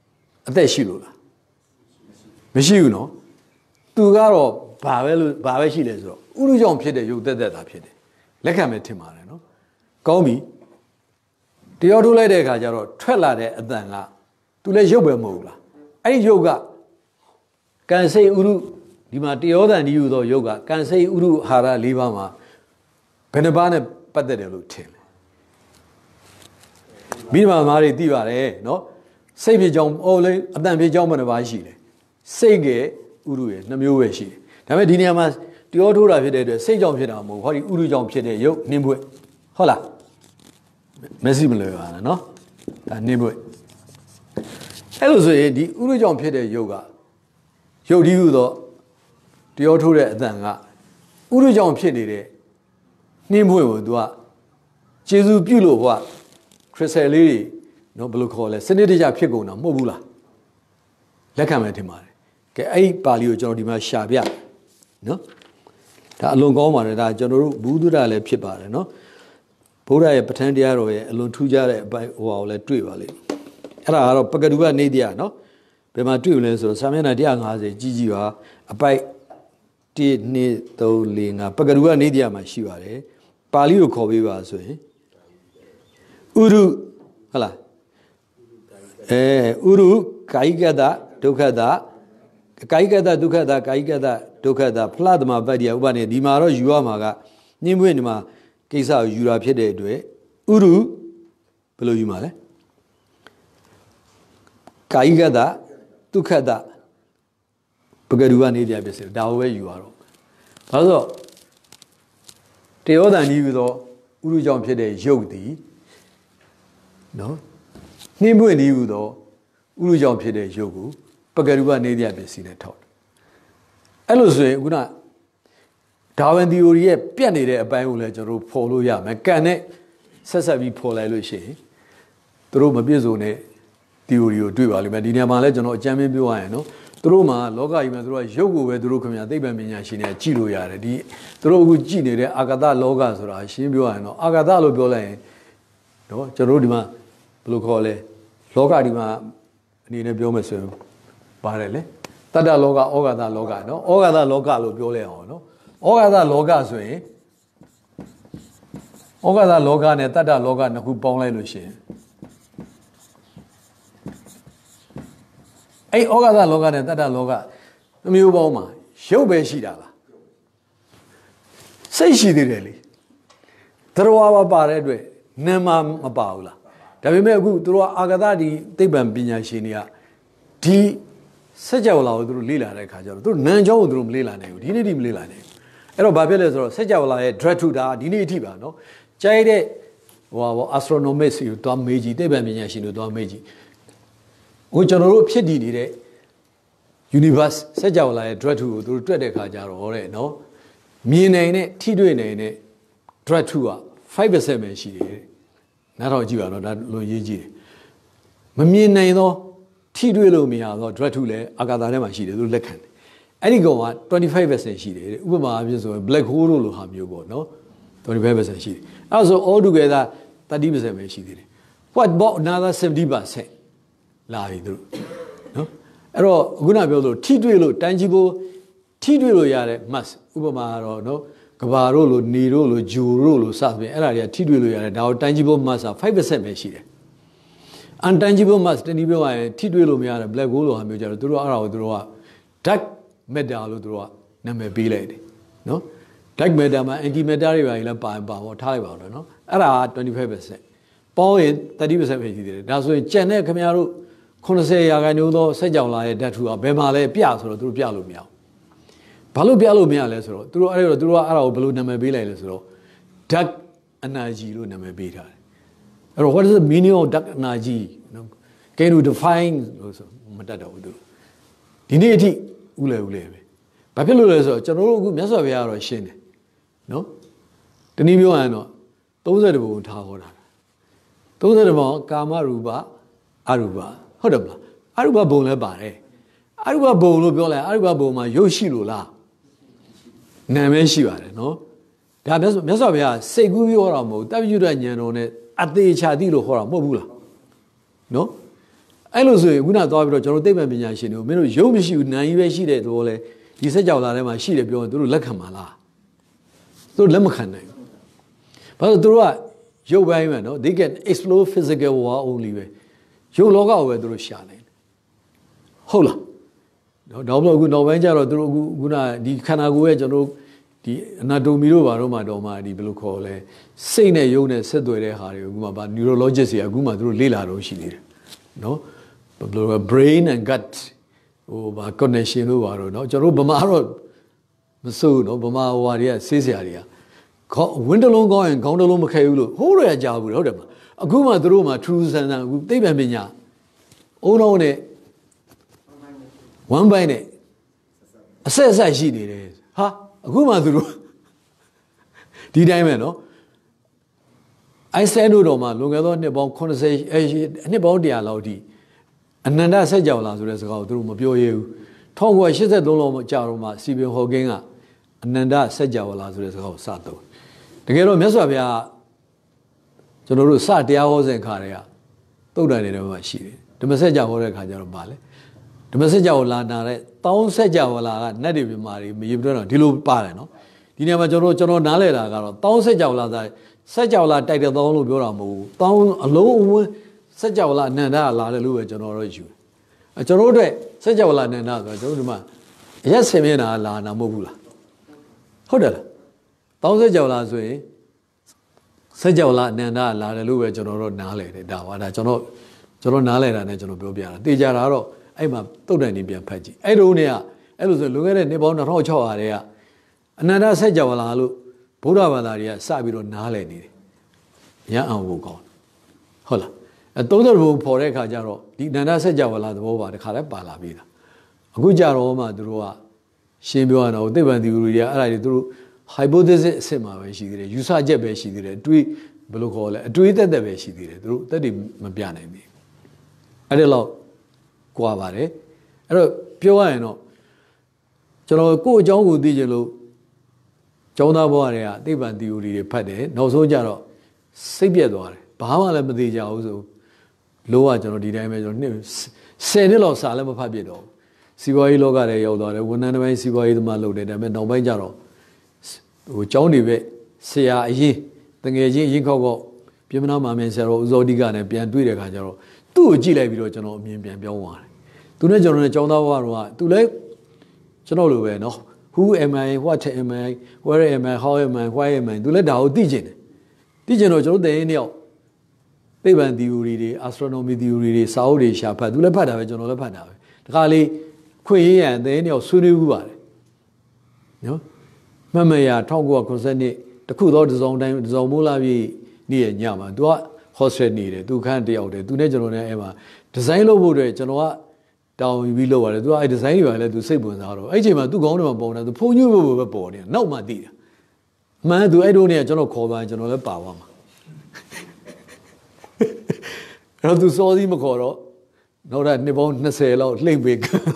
အသက်ရှိလို့လားမရှိဘူးနော်သူကတော့ဘာပဲလို့ဘာပဲရှိလဲဆိုတော့ဥရုကြောင့်ဖြစ်တဲ့ရုပ်သက်သက်တာဖြစ်တယ်လက်ခံမဲ့ထင်ပါတယ်နော်ကောင်းပြီတရားထုတ်လိုက်တဲ့အခါကျတော့ထွက်လာတဲ့အတန်ကသူလည်းရုပ်ပဲမဟုတ်ဘူးလားအဲ့ဒီရုပ်ကကံစိတ်ဥရုဒီမှာတရားတန်ဒီယူသောရုပ်ကကံစိတ်ဥရုဟာရ၄ပါးမှာဘယ်နှပါးနဲ့ပတ်သက်တယ်လို့ထင်လဲမိမမားတွေသိပါတယ်နော်စိတ်ဖြစ်ကြောင်းအော်လေအတန်ဖြစ်ကြောင်းဘယ်နှပါးရှိလဲစိတ်ကဥရုရဲ့နှမျိုးပဲရှိတယ်ဒါပေမဲ့ဒီနေရာမှာတရားထိုးတာဖြစ်တဲ့အတွက်စိတ်ကြောင့်ဖြစ်တာမဟုတ်ဟောဒီဥရုကြောင့်ဖြစ်တဲ့ရုပ်နှင်းပွေဟုတ်လားမက်ဆီမလွယ်ပါနဲ့နော်ဒါနှင်းပွေအဲ့လိုဆိုရင်ဒီဥရုကြောင့်ဖြစ်တဲ့ရုပ်ကရုပ်ဒီဟုသောတရားထိုးတဲ့အတန်ကဥရုကြောင့်ဖြစ်နေတဲ့နှင်းပွေကို तू ကကျေစုပြုလို့ဟောခရစ်စတယ်လေးတွေနော်ဘယ်လိုခေါ်လဲစနစ်တကျဖြစ်ကုန်တာမဟုတ်ဘူးလားလက်ခံမယ်ထင်ပါတယ်ကဲအဲ့ဒီပါဠိကိုကျွန်တော်ဒီမှာရှာပြနော်ဒါအလွန်ကောင်းပါတယ်ဒါကျွန်တော်တို့ဘုဒ္ဓရာလည်းဖြစ်ပါတယ်နော်ဘုရားရဲ့ပဋ္ဌာန်းတရားတော်ရဲ့အလွန်ထူးခြားတဲ့အပိုင်းဟိုဟာကိုလည်းတွေ့ပါလိမ့်အဲ့ဒါကတော့ပကတုကနေတရားနော်ဘယ်မှာတွေ့လဲဆိုတော့စာမျက်နှာone fiftyကြီးကြီးပါအပိုက်one two three four fiveပကတုကနေတရားမှာရှိပါတယ်ပါဠိကိုခေါ်ပေးပါဆိုရင်ဥရုဟုတ်လားအဲဥရုကာယကတဒုက္ခတကာယကတဒုက္ခတကာယကတဒုက္ခတဖလားသမပတ္တိယဥပနေဒီမှာတော့ယူရမှာကညှင်းပွင့်ဒီမှာကိစ္စကိုယူတာဖြစ်တဲ့အတွက်ဥရုဘယ်လိုယူမှာလဲကာယကတဒုက္ခတပကတုကနေတရားဖြစ်စေဒါကိုပဲယူရတော့ဘာလို့ဆိုတေယောတန်ကြီးပြီးတော့ဥရုကြောင့်ဖြစ်တဲ့ရုပ်သည်နော်နှင်းပွင့်ပြီးတော့ဥရုကြောင့်ဖြစ်တဲ့ရုပ်ကိုပကတုကနေတရားဖြစ်စေနဲ့ထောက်တယ်အဲ့လိုဆိုရင်ခုနဒါဝင် theory ရဲ့ပြတ်နေတဲ့အပိုင်းကိုလည်းကျွန်တော်တို့ဖော်လို့ရမယ်ကံနဲ့ဆက်ဆက်ပြီးဖော်လိုက်လို့ရှိရင်သူတို့မပြည့်စုံတဲ့ theory ကိုတွေ့ပါလိမ့်မယ်ဒီနေရာမှာလည်းကျွန်တော်အကြမ်းဖျင်းပြောရရင်နော်သူတို့မှာလောကကြီးမှာသူတို့ကရုပ်ကိုပဲသူတို့ခင်ဗျာသိပ္ပံပညာရှင်တွေကကြည့်လို့ရတယ်ဒီသူတို့အခုကြည့်နေတဲ့အာဂတလောကဆိုတာရှင်းပြောရရင်တော့အာဂတလို့ပြောလိုက်ရင်နော်ကျွန်တော်တို့ဒီမှာဘယ်လိုခေါ်လဲလောကဒီမှာအနေနဲ့ပြောမယ်ဆိုရင်ပါတယ်လေတတ္တလောကဩဃတလောကနော်ဩဃတလောကလို့ပြောလဲအောင်နော်ဩဃတလောကဆိုရင်ဩဃတလောကနဲ့တတ္တလောကနှစ်ခုပေါင်းလိုက်လို့ရှိရင်အဲ့ဩဃတလောကနဲ့တတ္တလောကမျိုးပေါင်းမှာရုပ်ပဲရှိတာလားစိတ်ရှိသေးတယ်လေသရဝါပါပါတဲ့အတွက်နာမမပါဘူးလားဒါပေမဲ့အခုသူတို့အာဂတဒီသိပ္ပံပညာရှင်တွေကဒီစัจ java လာကိုသူတို့လေ့လာတဲ့အခါကျတော့သူတို့နံကြောင်းကိုသူတို့မလေ့လာနိုင်ဘူးဒီနေ့ထိမလေ့လာနိုင်ဘူးအဲ့တော့ဘာဖြစ်လဲဆိုတော့စัจ java လာရဲ့ drug to ဒါဒီနေ့အထိပါနော်ကြိုက်တဲ့ဟိုဟာ astronomist ကိုတွားမေးကြည့်သိပ္ပံပညာရှင်တွေတွားမေးကြည့်ဟိုကျွန်တော်တို့ဖြစ်တည်နေတဲ့ universe စัจ java လာရဲ့ drug to ကိုသူတို့တွက်တဲ့အခါကျတော့တဲ့နော်မြင်နိုင်တဲ့ထိတွေ့နိုင်တဲ့ drug to ကfive percent ပဲရှိတယ်နားထောင်ကြည့်ပါတော့ဒါလိုရေးကြည့်တယ်မမြင်နိုင်သောထိတွေ့လို့မရတော့ drug to လည်းအာကာသထဲမှာရှိတယ်သူလက်ခံတယ်အဲ့ဒီကောင်ကtwenty-five percent ရှိတယ်ဥပမာအဖြစ်ဆိုရင် black hole လို့ဟာမျိုးပေါ့နော်twenty-five percent ရှိတယ်အဲ့ဆို all together thirty percent ပဲရှိသေးတယ် what about another seventy percent လာပြီသူနော်အဲ့တော့ခုနပြောလို့ထိတွေ့လို့ tangible ထိတွေ့လို့ရတဲ့ mass ဥပမာတော့နော်ကဘာတို့လို့နေတို့လို့ဂျူတို့လို့စသဖြင့်အဲ့ဒါတွေကထိတွေ့လို့ရတယ်ဒါကို tangible mass ကfive percent ပဲရှိတယ် untangible mass တနည်းပြောရရင်ထိတွေ့လို့မရတဲ့ black hole လိုဟာမျိုးကြတော့သူတို့အဲ့ဒါကိုသူတို့က dark matter လို့သူတို့ကနာမည်ပေးလိုက်တယ်နော် dark matter မှာ anti matter တွေပါရင်လည်းပါပါပေါ့ထားလိုက်ပါတော့နော်အဲ့ဒါကtwenty-five percent ပေါင်းရင် thirty percent ပဲရှိသေးတယ်ဒါဆိုရင်ကြံတဲ့ခင်ဗျားတို့ninetyရာခိုင်နှုန်းသောစက်ကြောင်လာရဲ့ဓာတ်ထုကဘယ်မှာလဲပြဆိုတော့သူတို့ပြလို့မရဘူးဘာလို့ပြလို့မရလဲဆိုတော့သူတို့အဲ့ဒါသူတို့ကအဲ့ဒါကိုဘယ်လိုနာမည်ပေးလိုက်လဲဆိုတော့ dark energy လို့နာမည်ပေးထားတယ်အဲ့တော့ what is the meaning of dark energy can you define လို့ဆိုမတတ်တော့ဘူးသူဒီနေ့အထိဥလဲဥလဲပဲဘာဖြစ်လို့လဲဆိုတော့ကျွန်တော်တို့အခုမြတ်စွာဘုရားကတော့ရှင်းတယ်နော်တနည်းပြောရရင်တော့thirtyဘုံထားဟောတာthirtyဘုံကာမရူပအရူပဟုတ်တယ်မလားအရူပဘုံလည်းပါတယ်အရူပဘုံလို့ပြောလိုက်အရူပဘုံမှာရုပ်ရှိလို့လားနာမည်ရှိပါတယ်နော်ဒါမြတ်စွာမြတ်စွာဘုရားစိတ်ကူးပြောတာမဟုတ်တပ္ပယုဒ္ဓဉာဏ်တော်နဲ့အသေးချာသိလို့ဟောတာမဟုတ်ဘူးလားနော်အဲ့လိုဆိုရင်ခုနသွားပြီးတော့ကျွန်တော်သိပ္ပံပညာရှင်တွေကိုမင်းတို့ရုပ်မရှိဘူးနာကြီးပဲရှိတဲ့သဘောလဲဒီစက်ကြောလာထဲမှာရှိတယ်ပြောရင်သူတို့လက်ခံပါလားသူတို့လက်မခံနိုင်ဘူးဘာလို့သူတို့ကရုပ်ပိုင်းပဲနော် they can explore physical world only ပဲရုပ်လောကကိုပဲသူတို့ရှာနိုင်တယ်ဟုတ်လားနော်တော့ဘလို့အခုနောက်ပိုင်းကျတော့သူတို့အခုခုနဒီခန္ဓာကိုယ်ရဲ့ကျွန်တော်ဒီ anatomy တို့ဘာတို့မှတော့မှဒီဘယ်လိုခေါ်လဲစိတ်နဲ့ရုပ်နဲ့ဆက်သွယ်တဲ့ဟာတွေအခုမှဗာ neurologist တွေအခုမှသူတို့လေ့လာတော့ရှိနေတယ်နော်ဘယ်လို brain and gut ဟိုဗာ connection တို့ဘာတို့နော်ကျွန်တော်ဗမာတော့မစိုးနော်ဗမာဟိုဟာတွေကဆေးစရာတွေကခေါင်းဝင်းတလုံးကောင်းရင်ခေါင်းတလုံးမခဲဘူးလို့ဟိုးရကြဘူးဟုတ်တယ်မအခုမှသူတို့မှ true sense အခုသိပ္ပံပညာအုံလုံးနဲ့one by နဲ့အဆက်အဆက်ရှိနေတယ်ဟာအခုမှသူတို့ဒီတိုင်းပဲနော်အိုင်စတန်တို့တော့မှလွန်ခဲ့သောနှစ်ပေါင်းeightyအဲနှစ်ပေါင်းone hundredလောက်ထိအနန္တဆက်ကြောင်လာဆိုတဲ့စကားကိုသူတို့မပြောရဘူးnineteen eighty-threeလောက်ကြာတော့မှစီဗင်ဟော်ကင်းကအနန္တဆက်ကြောင်လာဆိုတဲ့စကားကိုစသုံးတကယ်တော့မြတ်စွာဘုရားကျွန်တော်တို့စတရားဟောစဉ်ခါတွေကသုတ်တန်နေတယ်မှာရှိတယ်ဓမ္မဆက်ကြောင်ဟောတဲ့ခါကျတော့ပါလေဓမ္မဆက်ကြောင်လာနာတဲ့တောင်းဆက်ကြောင်လာကနတ်တွေပြမာတွေမရေပြတော့ဒီလိုပါတယ်နော်ဒီနေရာမှာကျွန်တော်ကျွန်တော်နားလဲတာကတော့တောင်းဆက်ကြောင်လာသားဆက်ကြောင်လာတိုက်တဲ့တောင်းလို့ပြောတာမဟုတ်ဘူးတောင်းအလုံးအဝန်းဆက်ကြောင်လာအနန္တလာတယ်လို့ပဲကျွန်တော်တို့ယူတယ်အဲကျွန်တော်တို့အတွက်ဆက်ကြောင်လာအနန္တဆိုတော့ကျွန်တော်တို့ဒီမှာအရက်ဆင်မျက်နှာလာနာမဟုတ်ဘူးလားဟုတ်တယ်လားတောင်းဆက်ကြောင်လာဆိုရင်ဆက်ကြောင်လာအနန္တလာတယ်လို့ပဲကျွန်တော်တို့နားလဲတယ်ဒါပါဒါကျွန်တော်ကျွန်တော်နားလဲတာနဲ့ကျွန်တော်ပြောပြတာတေချာတာတော့အဲ့မှာတုတ်တန်နေပြန်ဖတ်ကြည့်အဲ့တုန်းကအဲ့လိုဆိုလွန်ခဲ့တဲ့နှစ်ပေါင်းnineteen six hundredတွေကအနန္တဆက်ကြောင်လာလို့ဗုဒ္ဓဘာသာတွေကစပြီးတော့နားလဲနေတယ်ရအောင်ဖို့ကောင်းဟုတ်လားအဲသုံးသက်ဘုံပေါ်တဲ့အခါကျတော့ဒီအနန္တဆက်ကြောင်လာသဘောပါတခါလဲပါလာပြီလားအခုကြတော့မှသူတို့ကရှင်းပြောရတော့သိပ္ပံ theory တွေကအဲ့ဒါတွေသူတို့ hypothesis အဆင့်မှာပဲရှိသေးတယ်ယူဆချက်ပဲရှိသေးတယ်အတွေးဘယ်လိုခေါ်လဲအတွေးသက်သက်ပဲရှိသေးတယ်သူတို့သက်တည်မပြနိုင်ဘူးအဲ့ဒါတော့ကွာပါတယ်အဲ့တော့ပြောရရင်တော့ကျွန်တော်ကိုယ့်အကြောင်းကိုသိချင်လို့ကျောင်းသားဘဝတွေကသိပ္ပံ theory တွေဖတ်တယ်နောက်ဆုံးကျတော့စိတ်ပြက်သွားတယ်ဘာမှလည်းမသိကြဘူးဆိုလို့ကကျွန်တော်ဒီတိုင်းပဲကျွန်တော်နှစ်ဆယ်နှစ်လောက်စာလည်းမဖတ်ပြတော့စီးပွားရေးလောကထဲရောက်သွားတယ်ဝန်ထမ်းတစ်ပိုင်းစီးပွားရေးသမားလုပ်တယ်ဒါပေမဲ့နောက်ပိုင်းကျတော့ဟိုကျောင်းတွေပဲဆရာအရင်တငယ်ချင်းရင်းခောက်ခောက်ပြမနာမာမင်းဆရာတော်ဦးစောတိကနဲ့ပြန်တွေ့တဲ့ခါကျတော့သူ့ကိုကြည့်လိုက်ပြီးတော့ကျွန်တော်အမြင်ပြန်ပြောင်းသွားတယ်သူနဲ့ကျွန်တော်နဲ့ကျောင်းသားဘဝတော့ကသူလည်းကျွန်တော်လိုပဲနော် who am I what am I where am I how am I why am I သူလည်းဒါကိုသိကျင်တယ်သိကျင်တော့ကျွန်တော်တည်းနှစ်ယောက်သိပ္ပံ theory တွေ astronomy theory တွေစာအုပ်တွေရှာဖတ်သူလည်းဖတ်တာပဲကျွန်တော်လည်းဖတ်တာပဲတခါလေးခွင့်ရရတည်းနှစ်ယောက်ဆွေးနွေးဥပါတယ်နော်မမရnineteen ninetyနှစ်တခုတော့ဒီဆောင်တိုင်းဒီဆောင်မိုးလာပြီးနေ့ရညမှာ तू က hostel နေတယ် तू ခန်းတယောက်တယ် तू နဲ့ကျွန်တော်နဲ့အဲ့မှာ design လုပ်ဖို့အတွက်ကျွန်တော်ကတောင်းပြီးလုပ်ရတယ် तू ကအဲ့ design တွေပါလဲ तू စိတ်ဝင်စားတော့အဲ့အချိန်မှာ तू ခေါင်းထဲမှာပုံနေတာ तू ဖုန်းညွှတ်ဖို့ပဲပေါ်နေတာနောက်မှသိတာအမှန် तू အဲ့တို့နဲ့ကျွန်တော်ခေါ်သွားကျွန်တော်လည်းပါသွားမှာအဲ့တော့ तू စောစီးမခေါ်တော့နောက်တော့နှစ်ပေါင်းtwentyလောက်လှိမ့်ပေး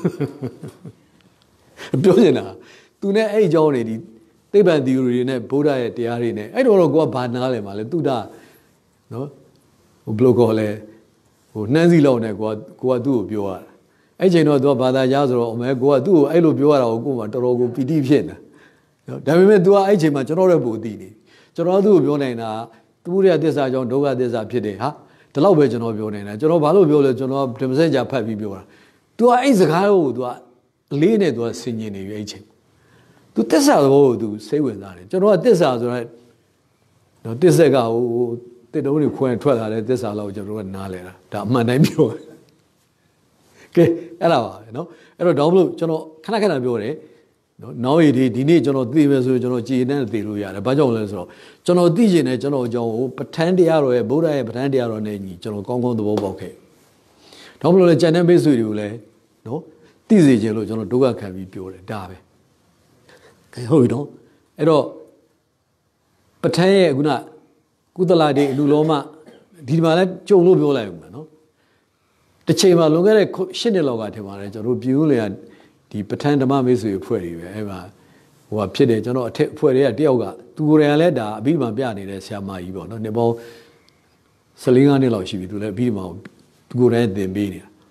ပြောနေတာ तू နဲ့အဲ့အကြောင်းတွေဒီသိပ္ပံ theory တွေနဲ့ဗုဒ္ဓရဲ့တရားတွေနဲ့အဲ့တော့ကိုကဘာနားလဲမှာလဲသူတာနော်ဟိုဘယ်လိုခေါ်လဲဟိုနှမ်းစီလောက်နဲ့ကိုကကိုကသူ့ကိုပြောရတာအဲ့ချိန်တော့သူကဘာသာကြားဆိုတော့အမေကိုကသူ့ကိုအဲ့လိုပြောရတာကိုကိုကတော်တော်ကိုပီတိဖြစ်နေနော်ဒါပေမဲ့ तू ကအဲ့ချိန်မှာကျွန်တော်တို့ပိုသိနေကျွန်တော်သူ့ကိုပြောနေတာသူ့ရဲ့သစ္စာကြောင့်ဒုက္ခသစ္စာဖြစ်တယ်ဟာဒီလောက်ပဲကျွန်တော်ပြောနေတာကျွန်တော်ဘာလို့ပြောလဲကျွန်တော်ဓမ္မစကြာဖတ်ပြီးပြောတာ तू ကအဲ့စကားကို तू ကအလေးနဲ့ तू ကဆင်ញင်နေပြီအဲ့ချိန်तू သစ္စာသဘောကို तू စိတ်ဝင်စားတယ်ကျွန်တော်ကသစ္စာဆိုတော့နော်သစ္စာကဟိုတစ်တုံးတွေခွဲထွက်လာတဲ့သစ္စာလောက်ကျွန်တော်ကနားလဲတာဒါအမှန်တိုင်းပြောတယ်ကဲအဲ့ဒါပါပဲနော်အဲ့တော့ဒေါင်းလို့ကျွန်တော်ခဏခဏပြောတယ်နော်နောက်ရည်ဒီဒီနေ့ကျွန်တော်သိမယ်ဆိုရင်ကျွန်တော်ကြည်နဲ့သိလို့ရတယ်ဘာကြောင့်လဲဆိုတော့ကျွန်တော်သိကျင်တယ်ကျွန်တော်အကြောင်းကိုပဋ္ဌာန်းတရားတော်ရဲ့ဗုဒ္ဓရဲ့ပဋ္ဌာန်းတရားတော်နဲ့ညီကျွန်တော်ကောင်းကောင်းသဘောပေါက်ခဲ့ဒေါင်းလို့လည်းကျန်တဲ့မိတ်ဆွေတွေကိုလည်းနော်သိစေခြင်းလို့ကျွန်တော်ဒုက္ခခံပြီးပြောတယ်ဒါပဲကဲဟုတ်ပြီနော်အဲ့တော့ပဋ္ဌာန်းရဲ့ခုနကုသလတိအလူလောမဒီမှာလဲကြုံလို့ပြောလိုက်ဦးမယ်နော်တစ်ချိန်မှာလွန်ခဲ့တဲ့၈နှစ်လောက်ကထင်ပါတယ်ကျွန်တော်ပြည်ဦးလေကဒီပဋ္ဌာန်းဓမ္မမိတ်ဆွေအဖွဲ့တွေပဲအဲ့မှာဟိုကဖြစ်တယ်ကျွန်တော်အထက်အဖွဲ့တွေကတယောက်ကသူကိုယ်တိုင်လည်းဒါအဘိဓမ္မာပြနေတဲ့ဆရာမကြီးပေါ့နော်နှစ်ပေါင်းfourteenနှစ်လောက်ရှိပြီသူလည်းအဘိဓမ္မာကိုသူကိုယ်တိုင်သင်ပေးနေတာ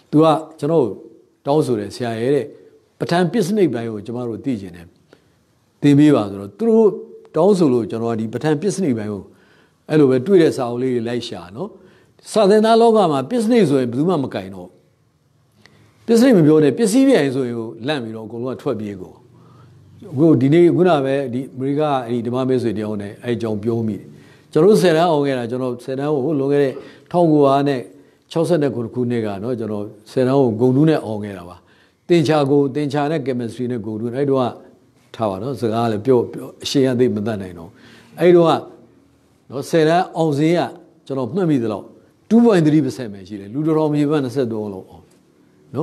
သူကကျွန်တော်တောင်းဆိုတယ်ဆရာရဲ့တဲ့ပဋ္ဌာန်းပစ္စနိတ်ပိုင်းကိုကျွန်တော်တို့သိကျင်တယ်သင်ပေးပါဆိုတော့သူတို့တောင်းဆိုလို့ကျွန်တော်ကဒီပဋ္ဌာန်းပစ္စနိတ်ပိုင်းကိုအဲ့လိုပဲတွေ့တဲ့စာအုပ်လေးတွေလိုက်ရှာနော်စာသင်သားလောကမှာပစ္စနိတ်ဆိုရင်ဘယ်သူမှမကင်တော့ပစ္စနိတ်မပြောနဲ့ပစ္စည်းပြိုင်ဆိုရင်လန့်ပြီးတော့အကုန်လုံးကထွက်ပြေးကုန်အခုဒီနေ့ခုနပဲဒီအမေရိကအဲ့ဒီဓမ္မမဲဆွေတယောက်နဲ့အဲ့ကြောင့်ပြောမိတယ်ကျွန်တော်ဆယ်တန်းအောင်ခဲ့တာကျွန်တော်ဆယ်တန်းကိုလွန်ခဲ့တဲ့၁၉၆၂ခုနှစ်ကနော်ကျွန်တော်ဆယ်တန်းကိုဂုံတူးနဲ့အောင်ခဲ့တာပါတင်ချာကိုတင်ချာနဲ့ chemistry နဲ့ဂုံတူးအဲ့တော့ထားပါနော်စကားလည်းပြောအရှင်းအသိမတတ်နိုင်တော့အဲ့တော့နော်ဆယ်တန်းအောင်စင်းကကျွန်တော်မှတ်မိသလောက်two point three percent ပဲရှိတယ်လူတော်တော်မြေပတ်၂၃လောက်အောင်နော်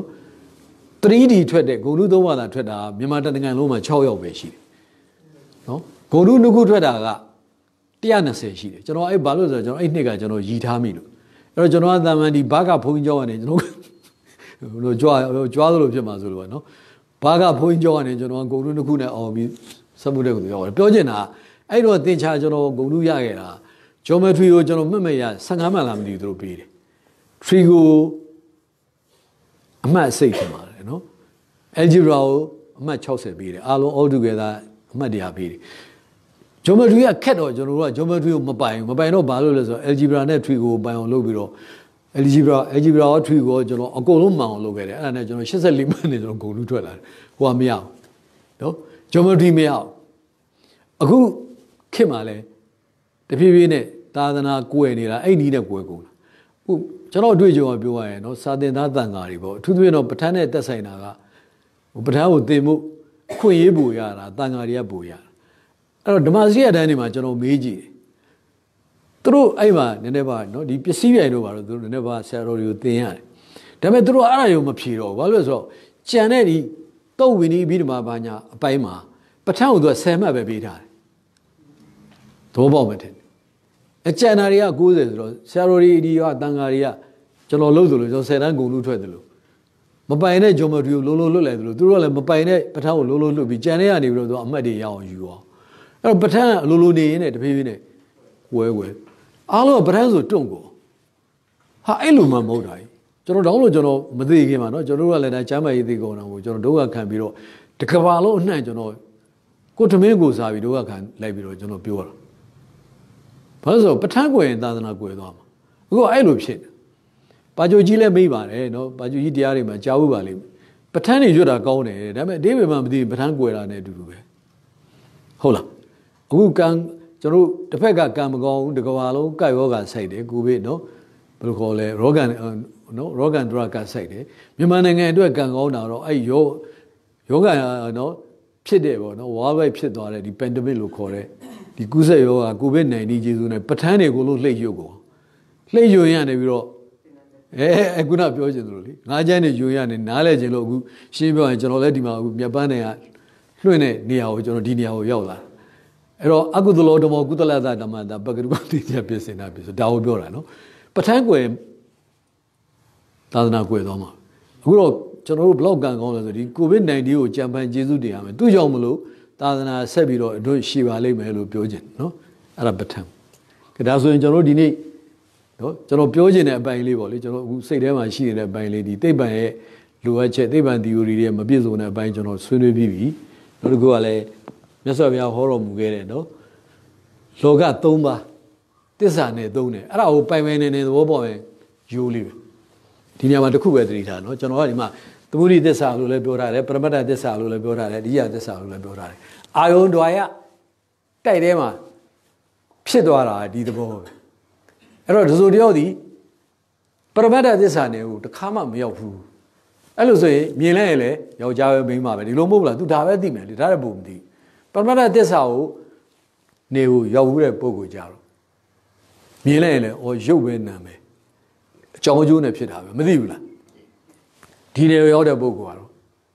three D ထွက်တဲ့ဂုံတူးသုံးပါးသာထွက်တာမြန်မာတနိုင်ငံလုံးမှာ၆ယောက်ပဲရှိတယ်နော်ဂုံတူးနှစ်ခုထွက်တာကone hundred twentyရှိတယ်ကျွန်တော်အဲ့ဘာလို့ဆိုတော့ကျွန်တော်အဲ့နှစ်ကကျွန်တော်ရည်ထားမိလို့အဲ့တော့ကျွန်တော်ကသာမန်ဒီဘာကဘုန်းကြီးကျောင်းကနေကျွန်တော်ဟိုကြွားကြွားသလိုဖြစ်မှာဆိုလို့ပါနော်ဘာကဘုန်းကြီးကျောင်းကနေကျွန်တော်ဂုံတူးနှစ်ခုနဲ့အောင်ပြီးစက်မှုတဲ့ကိုပြောတယ်ပြောချင်တာအဲ့တော့သင်္ချာကျွန်တော်ဂုံတူးရခဲ့တာ geometry ကိုကျွန်တော်မှတ်မှတ်ရfifteenမှတ်လားမသိဘူးသူတို့ပေးတယ် tree ကိုအမှတ်စိတ်ထင်ပါတယ်နော် algebra ကိုအမှတ်sixtyပေးတယ်အားလုံး all together အမှတ်တရားပေးတယ် geometry ကခက်တော့ကျွန်တော်တို့က geometry ကိုမပိုင်ဘူးမပိုင်တော့ဘာလို့လဲဆိုတော့ algebra နဲ့ tree ကိုပိုင်အောင်လုပ်ပြီးတော့ algebra algebra ရော tree ကိုကျွန်တော်အကုန်လုံးမှန်အောင်လုပ်ခဲ့တယ်အဲ့ဒါနဲ့ကျွန်တော်eighty-fourမှတ်နေကျွန်တော်ဂုံတူးထွက်လာတယ်ဟိုကမရဘူးနော် geometry မရဘူးအခုခင်မှာလဲတဖြည်းဖြည်းနဲ့သာသနာကွယ်နေတာအဲ့ဒီနဲ့ကွယ်ကုန်လာဟုတ်ကျွန်တော်အတွေ့အကြုံကပြောရရင်နော်စာသင်သားတန်ဃာတွေပေါ့အထူးသဖြင့်တော့ပဋ္ဌာန်းနဲ့တက်ဆိုင်တာကပဋ္ဌာန်းကိုသင်မှုအခွင့်အရေးပို့ရတာတန်ဃာတွေကပို့ရတာအဲ့တော့ဓမ္မစရိယတန်းတွေမှာကျွန်တော်မေးကြည့်တယ်သူတို့အဲ့မှာနည်းနည်းပါနော်ဒီပစ္စည်းပြိုင်တို့ပါတော့သူတို့နည်းနည်းပါဆရာတော်တွေကိုသင်ရတယ်ဒါပေမဲ့သူတို့အဲ့ဒါရောမဖြေတော့ဘူးဘာလို့လဲဆိုတော့ကြံတဲ့ဒီတုတ်ဝီနီပြီးဓမ္မဘာညာအပိုင်းမှာပဋ္ဌာန်းကိုသူကtenမှတ်ပဲပေးထားတယ်သဘောပေါက်မယ်ထင်တယ်အကျန်တာတွေကninetyဆိုတော့ဆရာတော်တွေဒီကတန်ဃာတွေကကျွန်တော်လုပ်သလိုကျွန်တော်tenတန်းဂုံလူထွက်သလိုမပိုင်တဲ့ geometry ကိုလုံးလုံးလွတ်လိုက်သလိုသူတို့ကလည်းမပိုင်တဲ့ပဋ္ဌာန်းကိုလုံးလုံးလွတ်ပြီးကြံတဲ့ကနေပြီးတော့သူအမှတ်တွေရအောင်ယူအောင်အဲ့တော့ပဋ္ဌာန်းအလိုလိုနေရင်းနဲ့တဖြည်းဖြည်းနဲ့ဝဲဝဲအားလုံးကပဋ္ဌာန်းဆိုတွန့်ကိုဟာအဲ့လိုမှမဟုတ်တာကြီးကျွန်တော်တောင်းလို့ကျွန်တော်မသိခင်မှာနော်ကျွန်တော်တို့ကလည်းဒါကျမ်းမာရေးသိကုန်တာကိုကျွန်တော်ဒုက္ခခံပြီးတော့တကဘာလုံးအနှံ့ကျွန်တော်ကိုထမင်းကိုစားပြီးဒုက္ခခံလိုက်ပြီးတော့ကျွန်တော်ပြောတာဘာလို့ဆိုပဋ္ဌာန်းကိုရင်သာသနာကိုယ်သွားမှာအခုအဲ့လိုဖြစ်တယ်ပါကြိုကြီးလည်းမေးပါတယ်နော်ပါကြိုကြီးတရားတွေမှာကြားဖို့ပါလိမ့်မယ်ပဋ္ဌာန်းတွေရွတ်တာကောင်းတယ်ဒါပေမဲ့အတိပ္ပယ်မှမသိပဋ္ဌာန်းကိုယ်တာနဲ့အတူတူပဲဟုတ်လားအခုကံကျွန်တော်တစ်ဖက်ကကံမကောင်းဘူးတကဘာလုံးကြိုက်ရောဂါဆိုင်တယ်ကိုဗစ်နော်ဘယ်လိုခေါ်လဲရောဂါနော်ရောဂါဒရကဆိုင်တယ်မြန်မာနိုင်ငံအတွက်ကံကောင်းတာတော့အဲ့ရောယောဂနော်ဖြစ်တယ်ပေါ့နော်ဝါးပိုက်ဖြစ်သွားတဲ့ဒီ pandemic လို့ခေါ်တဲ့ဒီကုသယောဂါကိုဗစ်nineteenကျေစုနဲ့ပဋ္ဌာန်းတွေကိုလို့လှိမ့်ရွတ်ကိုလှိမ့်ရွတ်ရနေပြီးတော့အဲအခုနပြောချင်သလိုလေငါးချမ်းနေရွတ်ရနေနားလဲခြင်းလို့အခုရှင်းပြောရင်ကျွန်တော်လည်းဒီမှာအခုမြတ်ပန်းတွေကလွှင့်တဲ့နေရာကိုကျွန်တော်ဒီနေရာကိုရောက်လာအဲ့တော့အကုသလောဓမ္မကုသလသဓမ္မတာပကရုပတိကျပြစင်တာပြဆိုဒါကိုပြောတာနော်ပဋ္ဌာန်းကွယ်သာသနာကွယ်သွားမှာအခုတော့ကျွန်တော်တို့ဘလော့ကန်ကောင်းလဲဆိုဒီကိုဗစ်nineteenကိုကြံပန်ကျေစုတင်ရမယ်သူ့ကြောင့်မလို့သာသနာဆက်ပြီးတော့အတွင်းရှိပါလိမ့်မယ်လို့ပြောခြင်းနော်အဲ့ဒါပဋ္ဌာန်းဒါဆိုရင်ကျွန်တော်တို့ဒီနေ့နော်ကျွန်တော်ပြောခြင်းတဲ့အပိုင်းလေးပေါ့လေကျွန်တော်အခုစိတ်ထဲမှာရှိနေတဲ့အပိုင်းလေးဒီသိပ္ပံရဲ့လိုအပ်ချက်သိပ္ပံ theory တွေမပြည့်စုံတဲ့အပိုင်းကျွန်တော်ဆွေးနွေးပြီးပြီနောက်တစ်ခုကလည်းမြတ်စွာဘုရားဟောတော်မူခဲ့တဲ့နော်လောကသုံးပါးတစ္ဆာနဲ့သုံးတယ်အဲ့ဒါကိုပိုင်ပိုင်နေနေသဘောပေါက်ရင်ယူလေးပဲဒီနေရာမှာတစ်ခုပဲသတိထားနော်ကျွန်တော်ကဒီမှာသမုဒိသစ္စာလို့လည်းပြောထားတယ်ပရမတ္ထသစ္စာလို့လည်းပြောထားတယ်အရိယသစ္စာလို့လည်းပြောထားတယ်အာယုန်ဓာယတိုက်ထဲမှာဖြစ်သွားတာဒီသဘောပဲအဲ့တော့ဒီဆိုတယောက်ဒီပရမတ္ထသစ္စာနဲ့ကိုတစ်ခါမှမရောက်ဘူးအဲ့လိုဆိုရင်မြင်လိုက်ရင်လည်းယောက်ျားပဲမိန်းမပဲဒီလိုမဟုတ်လား तू ဒါပဲသိမယ်လေဒါလည်းပုံမသိပရမတ္ထသစ္စာကိုနေကိုရောက်ဘူးတဲ့ပုံကိုကြတော့မြင်လိုက်ရင်လည်းအော်ရုပ်ပဲနာမယ်အကြောင်းအကျိုးနဲ့ဖြစ်တာပဲမသိဘူးလားဒီနေရောက်တဲ့ပုဂ္ဂိုလ်ကတော့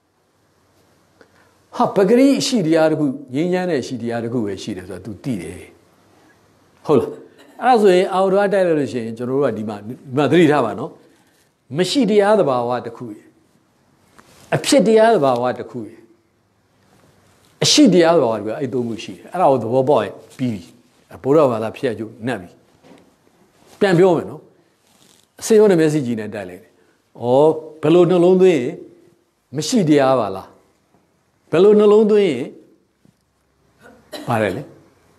ဟာပဂရိရှိတရားတခုငြိမ်းချမ်းတဲ့ရှိတရားတခုပဲရှိတယ်ဆိုတော့ तू သိတယ်ဟုတ်လားအဲ့ဒါဆိုရင်အော်တော်တိုက်လို့ရှိရင်ကျွန်တော်တို့ကဒီမှာဒီမှာသတိထားပါနော်မရှိတရားသဘာဝတခုရအဖြစ်တရားသဘာဝတခုရအရှိတရားသဘာဝတခုအဲ့သုံးခုရှိတယ်အဲ့ဒါကိုသဘောပေါက်ရင်ပြီးပြီဘုရားဘာသာဖြစ်ရကျုပ်နှက်ပြီပြန်ပြောမယ်နော်အစေရောနဲ့မျက်စိကြည့်နေတိုက်လိုက်တယ်ဩ or below no longer Mishi diavala. Below no longer Parallel.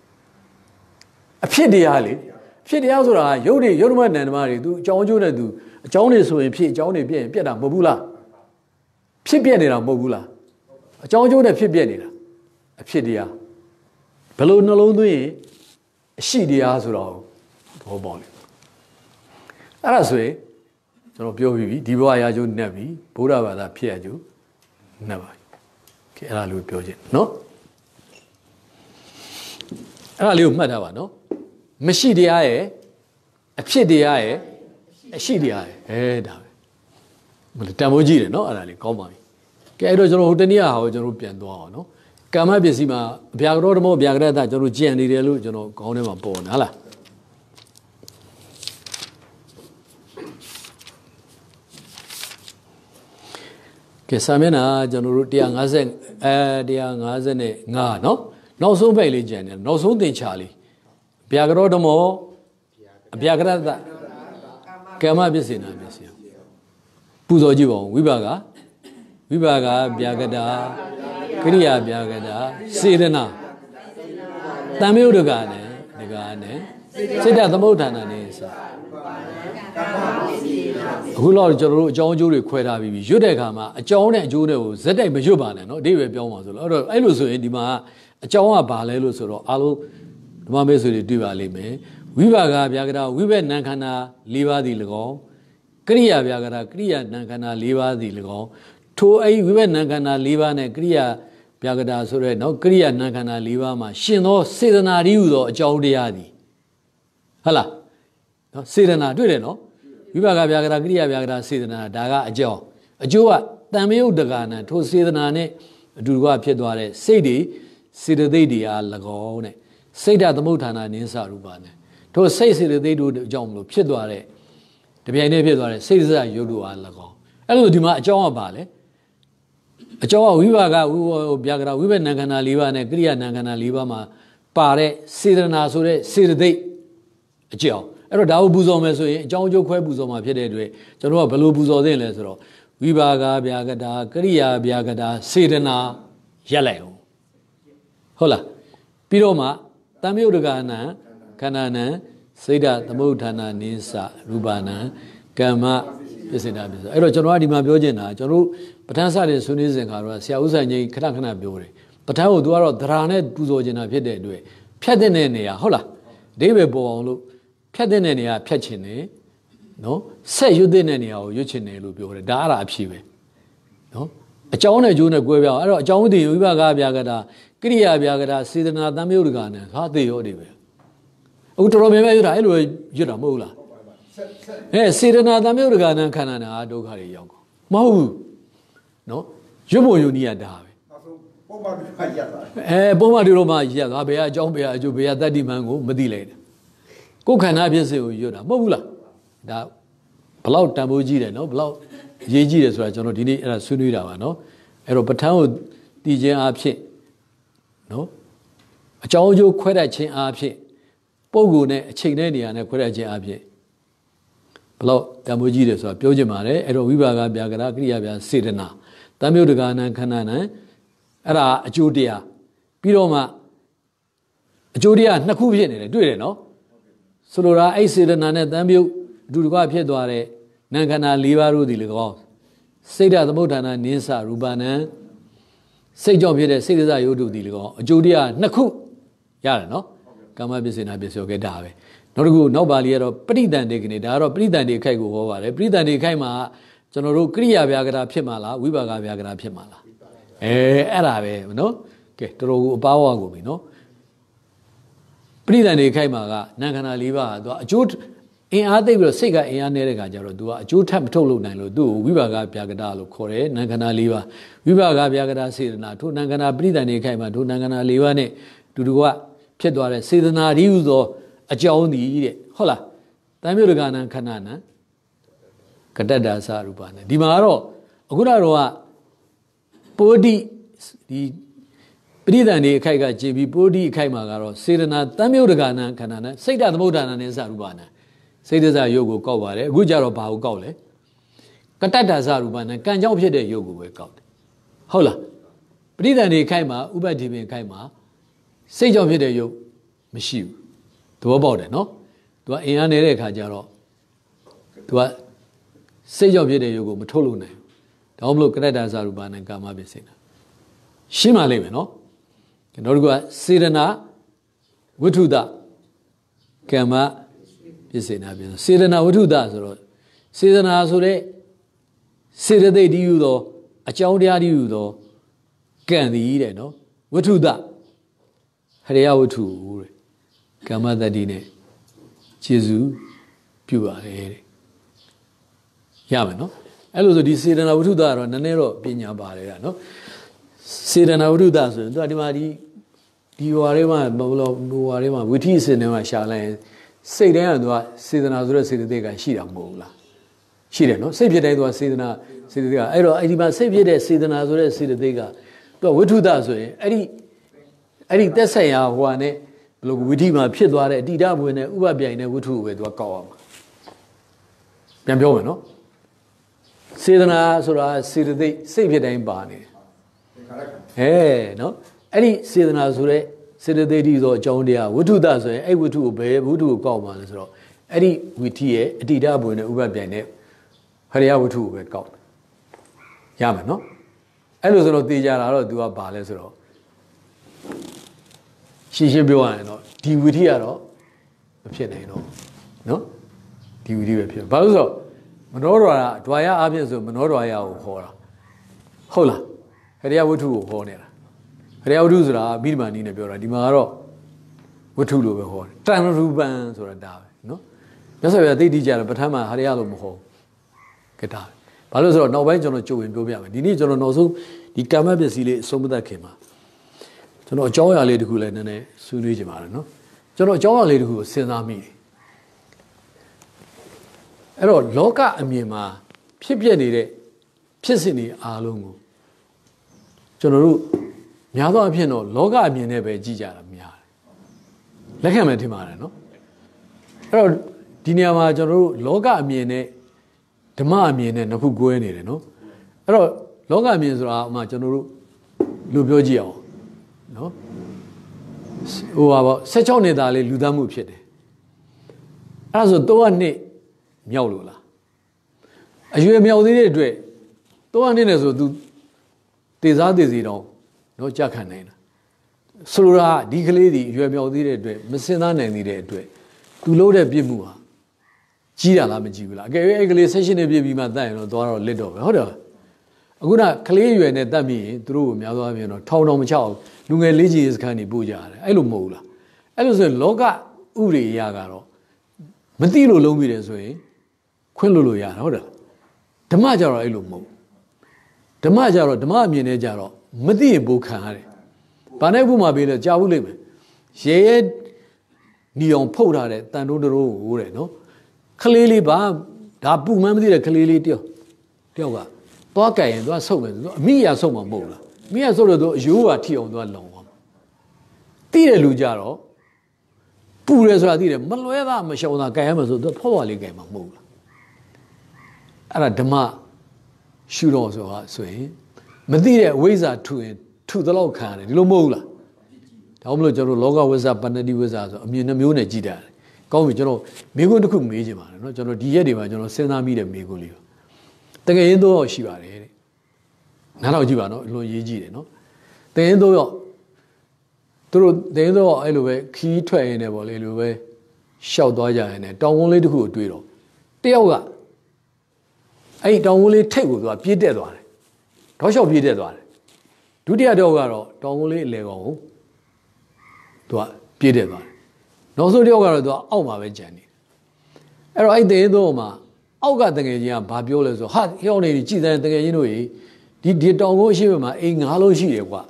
A pediali. Pediazura, Yodi, Yoruman and Mari, do John Juna do. John is so in P. Johnny Bien, Pieta, Mobula. Pipianira, Mobula. A John Juna Pipianira. A pedia. Below no longer she diazura. Oh, bonny. That's way. So, Piovi, Divaya, Nevi, Buddha, Piaju, never. Keralu Pioji. No? Aliu Madava, no? Meshidiae, a Pshediae, a Shidiae, eh, David. But the Tamoji, no, Ali, come on. Kairo Hutania, how European door, no? Kamabisima, Biagromo, Biagrata, Joruji, and Idialu, you know, Conema Pon, Allah. Kesamena, Jonutia, Nazen, eh, dear Nazene, nga, no? No so very general, no so de Charlie. Biagrodomo, Biagrata, Kama Bissina, Messia. Puzojivo, Vibaga, Vibaga, Biagada, Kriya Biagada, Sidena, Tamil the Gane, the Gane, Sida the Motananesa. Who Lord John Jury Queravi, Judegama, John and Juno, Zedek Bejuban, no, David Biomaz, I lose in Dima. A Chawa Balelo Soro, Alu, Mamesuri Duvalime, Vivaga Biagra, Viva Nankana, Liva di Lego, Kriya Biagra, Kriya Nankana, Liva di Lego, to a Viva Nankana, Liva and Kriya Biagra Sore, no Kriya Nankana, Liva, ma, Shino, Sidana Riudo, Jaudiadi. Hala, no, Sidana, do they know? Vivaga Biagra, Kriya Biagra, Sidana, Daga, a Joe, a Joa, Tamil Dagana, to Sidana, Dugua Piedore, Sadi. Sidadia Lagone, say that the Mutana Ninsa Rubane. To say they do the Jomlo, Piedore, the Piane Piedore, say that you do Alago. Hello, Dima, Jawa Bale. A Jawa Vivaga, Biagra, Viva Nagana Liva, and Gria Nagana Livama, Pare, Sidana Sure, Sidade, a Joe. Erodao Buzomeso, John Joe Quebuzoma Piedre, Janoa Belu Buzo de Lesro, Vivaga, Biagada, Gria Biagada, Sidana, Yellow. Hola, Piroma, Tamurgana, Kanana, Seda, the Mutana, Nisa, Rubana, Gama, Pisina. I wrote Januari Mabiogena, Janu, Patansa is Sunis and Kara, Siausa, Katakana Buri. But I will do our Dranet Buzogena Piede, Piadenenia, Hola, David Boulu, Piadenenia, Piacine, no, say you didn't anyhow, Yuchine, Lubio, Dara Apsive. No, a Jona Juna Gueva, John de Ubaga Biagada. Kriya Biagada, Sidana, Damurgana, how they odive. Utrome, I will Juramola. Eh, Sidana, Damurgana, Canana, Dogari Yongo. Mau, no, Jumo Unia Davi. Eh, Boma di Roma, Yabea, Jombea, Jubea, Daddy Mango, Madile. Go can I be say, Yura, Mobula. That Blau Tabuji, no, Blau Jiji is right, no, Dini, Sunida, no, Aeropatao, D J Apsi. No, a Jojo quite chain apse, Pogune, a Chignania, and a quite chain apse. Blow Tamujides or Piojamare, Ero Vivaga Biagra, Griabia, Sidena, Tamurgana, Canana, Era, a Judia, Piroma, a Judia, Nakuvian, do it, no? Solora, I said, Nana, Damu, Duga Piedore, Nankana, Livaru di Lego, Seda the Motana, Nisa, Rubana. Say John Peter, say that you do the Ligo, Judia, Naku, Yara, no? Come up in a Bisoke Dave. Not good, nobody at all, pretty than they can eat, or pretty than they can go over, pretty than they came out, General Kriya Viagra Pimala, Vivaga Viagra Pimala. Eh, Arabe, no? Get to power go, no? Pretty than they came out, Nakana Liva, Jute. In other words, Sega in America, do a Jew time told Nilo do, Vivaga Piagadalo, Core, Nagana Liva, Vivaga Piagada Sidana, to Nagana Bridane came to Nagana Livane, to do what Pedore, Sidana Riudo, a Joni, Hola, Tamurgana Canana, Cadada Sarubana, Dimaro, Ogunaroa, Podi, the Bridane Kaiga, J B Podi Kaimagaro, Sidana, Tamurgana Canana, say that Modana and Sarubana. Say this are Yogo Kovare, Gujaro Pau Gole. Katata Zarubana, can jump here the yoga wake out. Hola. Breathe and came out, Ubati came out. Say jump here the yoga, Michu. To about it, no? To a Yanere Kajaro. To a say jump here the yoga, Matolune. Don't look at Zarubana and Kama Bissina. Shima live, no? Can not go Sidana, Wutuda, Kama Bissina. Sidana Wutuda, Sidana Azure. Sida de diudo, a chaudia diudo, can the eat, no? What to that? Hariao to Kamada dine, Jesu, pure. Yamano. Hello, the Sida Nauda or Nanero, Pina Barra, no? Sida Nauda, Dadimadi, you are ever, no are ever, with his in my chalet. Say there, Sida Nazra, Sida de Gashira Mola. She didn't know. Save your day was Sidana, Sidana. I don't, I demand save your day, Sidana, Sidadiga. But what do that say? Eddie, Eddie, that's a one, eh? Look, we did my Piedware, did up when a Ubabia in a Wutu with what call. Yambo, no? Sidana, Sura, Sidadi, save your day, Barney. Eh, no? Eddie, Sidana, Sura, Sidadi or John Dia, what do that say? I would do obey, would do call one. Eddie, we tea, did up when a Ubabia. Hariao to wake out. Yaman, no? I was not the Jara do a balazero. She should be one, no? D with here, no? Piano, no? D with you appear. Balzo, Monora, Dwaya Abias of Monora Hora. Hola, Hariao to Horner. Hariao Duzra, Bilman in a Bura, Dimaro. What to do a horn? Time Rubans or a dove, no? That's why they did Jara, but Hama Harialo Moho. Get out. Palos no way on a joe in Gobia. You need to know so the Kamabasile, some of that came out. So no joy a lady who let in a Sunijamara, no? So no joy a lady who sends on me. Ero Loka Amima, Pipianide, Pisini Alungu. Jonoru, Miado Piano, Loga Aminebe Gija Mia. Let him at him, no? Ero Diniama Jonoru, Loga Amine. The mammy and who go in it, no? Loga means much on Lubogio, no? Oh, about such on it, Ali Ludamu Pede. As a doane Miaulula. As you have Miaudi, Doanes will do these others, you know, no Jackanana. Sura, Diglady, you have Miaudi, Messina and the day to load a bimua. Gia la Majula. Gave a session of Bima Dine or Dora Lido. Hold on. A good clear you and a dummy through Miaviano, Town of Chow, Lunga Ligi is kind of Buja, Elumola. Elusen Loga Uri Yagaro. Matilo Lumides way, Quilulu Yahoda. The Majaro Elumo. The Majaro, the Mami Nejaro, Madi Bukari. Panebuma be the Jawulim. She had neon powder than the road, no? Clearly, Bob, Dabu Mamdi, clearly, dear. Dear, Toka and was so me as so much. Me as all you are tea on the long one. Dear Lujaro, Pures are dear, Malueva, Mashona Gamas of the poorly game of Mola. And Dama should also say, Madia ways are to it, to the low can, Lomola. The Omlo Loga was up and the was as a Munamuna Gida. Go with General Migo to cook major man, no General Diadiva, General Sena Mida Migolio. The Endo Shiva, Nano Givano, Lo Yigi, no? The Endo through the Endo Elue, key train, Elue, shout Doja and a don't only to go to it. Teoga. I don't only take with what be dead one. Tosha be dead one. Do the Adogaro, don't only Lego to be dead one. No so Dogaro do Oma Jenny. Ero I de Doma, Auga the Gayan, Babiolas or hot, he only cheated and the Gayanui. Did you don't go Shima in Hallo Shia?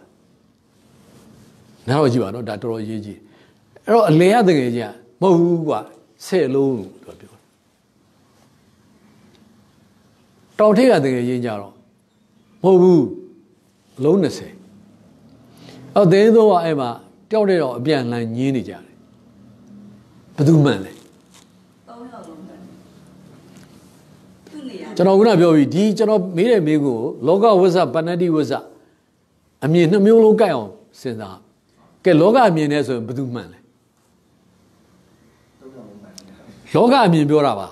Now you are not that or Yigi. Ero Lea the Gayan, Mohua, say low. Don't take the Gayan. Mohu, lowness. Oh, they know Emma, don't it all be a line Yinija. But do man. ကျွန်တော်ခုနပြောပြီးဒီကျွန်တော်မေးတဲ့မေးကိုလောကဝိဇ္ဇပဏ္ဏတိဝိဇ္ဇအမြင်နှမျိုးလုံးကိုက်အောင်စဉ်းစားကဲလောကအမြင်နဲ့ဆိုရင်ဘယ်သူမှန်လဲလောကအမြင်ပြောတာပါ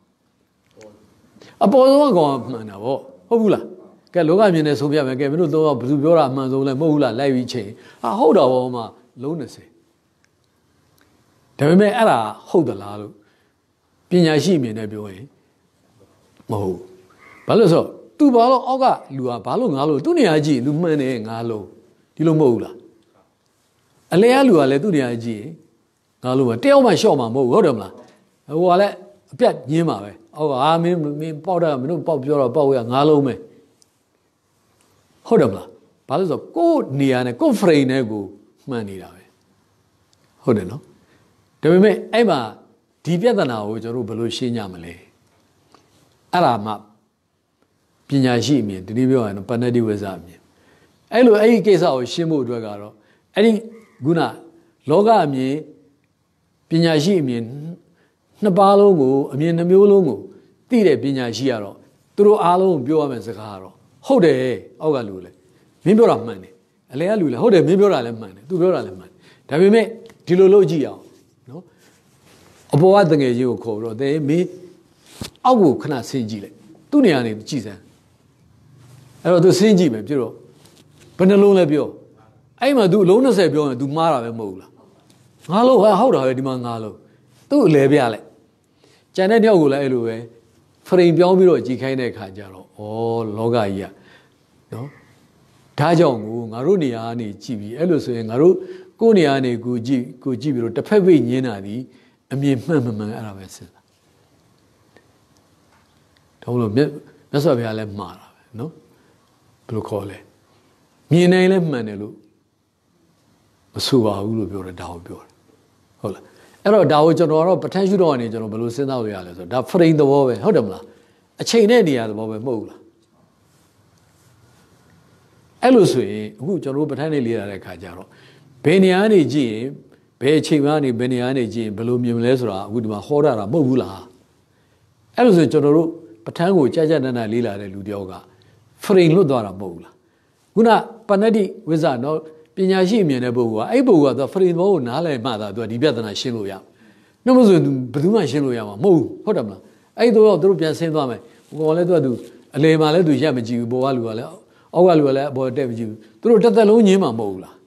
အပေါ်ဆုံးကောင်မှန်တာဗောဟုတ်ဘူးလားကဲလောကအမြင်နဲ့ဆုံးပြမယ်ကဲမင်းတို့တော့ဘယ်သူပြောတာအမှန်ဆုံးလဲမဟုတ်ဘူးလားလိုက်ပြီးချိန်ဟာဟုတ်တော့ဘောမှလုံးနေစေဒါပေမဲ့အဲ့ဒါဟုတ်သလားလို့ပညာရှိအမြင်နဲ့ပြောရင်မဟုတ်ဘာလို့ဆိုသူဘာလို့အောက်ကလူကဘာလို့ငါလို့သူ့နေရာကြည့်လူမှန်တယ်ငါလို့ဒီလိုမဟုတ်ဘူးလားအလဲအလူကလည်းသူ့နေရာကြည့်ငါလို့မတယောက်မှရှော့မှာမဟုတ်ဘူးဟုတ်တယ်မလားဟိုကလည်းအပြတ်ညင်းပါပဲအောက်ကအာမင်းမင်းပေါက်တာမင်းတို့ပေါက်ပြောတော့ပေါက်ရငါလုံးပဲဟုတ်တယ်မလားဘာလို့ဆိုကိုယ်နေရာနဲ့ကိုယ် frame နဲ့ကိုမှန်နေတာပဲဟုတ်တယ်နော်ဒါပေမဲ့အဲ့မှာဒီပြဿနာကိုကျွန်တော်တို့ဘယ်လိုရှင်းကြမလဲအဲ့ဒါမှပညာရှိအမြင်ဒီနေ့ပြောရရင်ပဏ္ဏတိဝိဇ္ဇအမြင်အဲ့လိုအဲ့ဒီကိစ္စကိုရှင်းဖို့အတွက်ကတော့အဲ့ဒီခုနလောကအမြင်ပညာရှိအမြင်နှစ်ပါးလုံးကိုအမြင်နှမျိုးလုံးကိုသိတဲ့ပညာရှိကတော့သူတို့အားလုံးပြောရမယ့်စကားကတော့ဟုတ်တယ်အောက်ကလူလည်းမင်းပြောတာမှန်တယ်အလဲကလူလည်းဟုတ်တယ်မင်းပြောတာလည်းမှန်တယ်သူပြောတာလည်းမှန်တယ်ဒါပေမဲ့ဒီလိုလုပ်ကြည့်အောင်နော်အပေါ်ကတငယ်ချင်းကိုခေါ်ပြီးတော့တဲ့မင်းအောက်ကိုခဏဆင်းကြည့်လိုက်သူ့နေရာနေကြည့်စမ်းအဲ့တော့သူဆင်းကြည့်မယ်ပြတော့ဘယ်နှလုံးလဲပြောအဲ့မှာ तू အလုံး၂၀ပြောရင် तू မှားတာပဲမဟုတ်ဘူးလားငါလုံးဟာဟုတ်တာပဲဒီမှာငါလုံးသူ့အလဲပြလိုက်ကျန်တဲ့တယောက်ကိုလည်းအဲ့လိုပဲဖရိန်ပြောင်းပြီးတော့ကြည်ခိုင်းတဲ့အခါကျတော့ဩလောကကြီးကနော်ဒါကြောင့်ကိုငါတို့နေရာကနေကြည့်ပြီးအဲ့လိုဆိုရင်ငါတို့ကိုယ်နေရာနေကိုကြည့်ကိုကြည့်ပြီးတော့တစ်ဖက်ဖိတ်ညင်းတာဒီအမြင်မှန်မှန်မှန်အဲ့ဒါပဲစဉ်းစားတော့လို့မြတ်စွာဘုရားလည်းမှားတာပဲနော်ဘယ်လိုခေါ်လဲမြင်နိုင်လဲမှန်တယ်လို့မဆိုပါဘူးလို့ပြောတယ်ဒါကိုပြောတယ်ဟုတ်လားအဲ့တော့ဒါကိုကျွန်တော်ကတော့ပဋ္ဌာန်းရှုတော့ကနေကျွန်တော်ဘယ်လိုစဉ်းစားလို့ရလဲဆိုတော့ဒါဖရိန်သဘောပဲဟုတ်တယ်မလားအချိန်နဲ့နေရာသဘောပဲမဟုတ်ဘူးလားအဲ့လိုဆိုရင်အခုကျွန်တော်ပဋ္ဌာန်းလေးလေ့လာတဲ့အခါကျတော့ဘယ်နေရာနေကြည့်ရင်ဘယ်အချိန်မှနေဘယ်နေရာနေကြည့်ရင်ဘယ်လိုမြင်မလဲဆိုတာအခုဒီမှာဟောတာတာမဟုတ်ဘူးလားအဲ့လိုဆိုကျွန်တော်တို့ပဋ္ဌာန်းကိုကြာကြာနာနာလေ့လာတဲ့လူတယောက်ကဖရိန်လွတ်သွားတာမဟုတ်ဘူးလားခုနပဏ္ဏတိဝိဇ္ဇနော်ပညာရှိအမြင်တဲ့ပုဂ္ဂိုလ်ကအဲ့ပုဂ္ဂိုလ်ကသူဖရိန်ဘောကိုနားလည်မှသာသူကဒီပြဿနာရှင်းလို့ရနှမဆိုရင်ဘယ်သူမှရှင်းလို့ရမှာမဟုတ်ဘူးဟုတ်တယ်မလားအဲ့တော့သူတို့ပြန်ဆင်းသွားမယ်ဟိုကလည်းသူကသူအလေမှာလည်းသူရက်မကြည့်ဘူးဘောကလူကလည်းအောက်ကလူကလည်းအပေါ်တက်မကြည့်ဘူးသူတို့တစ်သက်လုံးညင်းမှာမဟုတ်ဘူးလား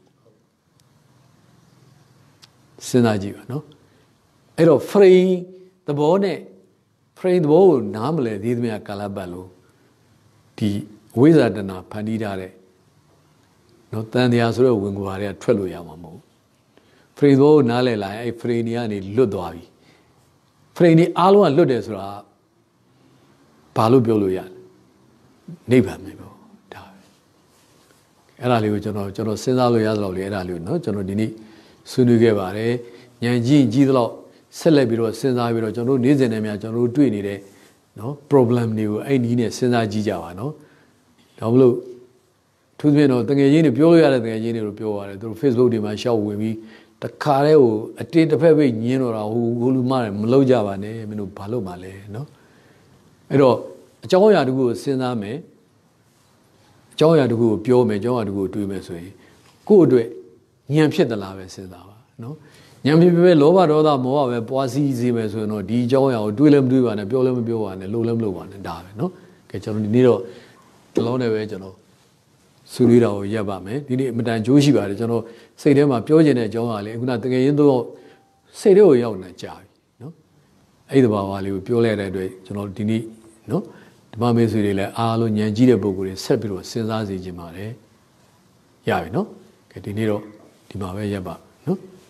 စဉ်းစားကြည့်ပါနော်အဲ့တော့ frame သဘောနဲ့ frame သဘောကိုနားမလည်သေးသမျှကာလပတ်လို့ဒီဝိဇ္ဇာတဏဖန်တီးထားတဲ့နော်တန်တရားဆိုတဲ့ဝင်ကိုယ်ဟာတွေကထွက်လို့ရမှာမဟုတ်ဘူး frame သဘောကိုနားလည်လာရင်အဲ့ frame တွေကနေလွတ်သွားပြီ frame တွေအားလုံးကလွတ်တယ်ဆိုတာဘာလို့ပြောလို့ရလဲနိဗ္ဗာန်ပဲပေါ့ဒါပဲအဲ့ဒါလေးကိုကျွန်တော်ကျွန်တော်စဉ်းစားလို့ရသလောက်လေအဲ့ဒါလေးကိုနော်ကျွန်တော်ဒီနေ့ဆွေးနွေးခဲ့ပါတယ်ဉာဏ်ကြီးကြီးသလောက်ဆက်လက်ပြီးတော့စဉ်းစားပြီးတော့ကျွန်တော်နေ့စဉ်နဲ့များကျွန်တော်တို့တွေ့နေတဲ့နော် problem တွေကိုအဲ့ဒီနဲ့စဉ်းစားကြည့်ကြပါနော်ဒါမလို့ထူးသဖြင့်တော့တကယ်ချင်းတွေပြောလို့ရတဲ့တကယ်ချင်းတွေလို့ပြောရတယ်သူတို့ Facebook တွေမှာရှောက်ဝင်ပြီးတခါတည်းကိုအတင်းတစ်ဖက်ဖိတ်ညင်းတော့တာဟိုဟိုလူမတယ်မလုပ်ကြပါနဲ့မင်းတို့ဘာလုပ်မှလဲနော်အဲ့တော့အကြောင်းအရာတခုကိုစဉ်းစားမယ်အကြောင်းအရာတခုကိုပြောမယ်အကြောင်းအရာတခုကိုတွေးမယ်ဆိုရင်ကိုယ့်အတွက်ဉာဏ်ဖြစ်သလားပဲစဉ်းစားပါနော်ဉာဏ်ဖြစ်ပဲလောဘဒေါသမောဟပဲပွားစီးစေမယ်ဆိုရင်တော့ဒီအကြောင်းအရာကိုတွေးလည်းမတွေးပါနဲ့ပြောလည်းမပြောပါနဲ့လုပ်လည်းမလုပ်ပါနဲ့ဒါပဲနော်ကဲကျွန်တော်ဒီနေ့တော့ဒီလုံးနဲ့ပဲကျွန်တော်ဆွေးနွေးတာကိုရပ်ပါမယ်ဒီနေ့အမတန်ကြိုးရှိပါတယ်ကျွန်တော်စိတ်ထဲမှာပြောချင်တဲ့အကြောင်းအရာလေးအခုနတကယ်ရင်တော့စိတ်ထဲကိုရောက်နေကြပြီနော်အဲ့ဒီဘာဝလေးကိုပြောလိုက်တဲ့အတွက်ကျွန်တော်ဒီနေ့နော်ဓမ္မမေဆွေတွေလည်းအားလုံးဉာဏ်ကြီးတဲ့ပုဂ္ဂိုလ်တွေဆက်ပြီးတော့စဉ်းစားစေချင်ပါတယ်ရပြီနော်ကဲဒီနေ့တော့ဒီမှာပဲရပ်ပါနော်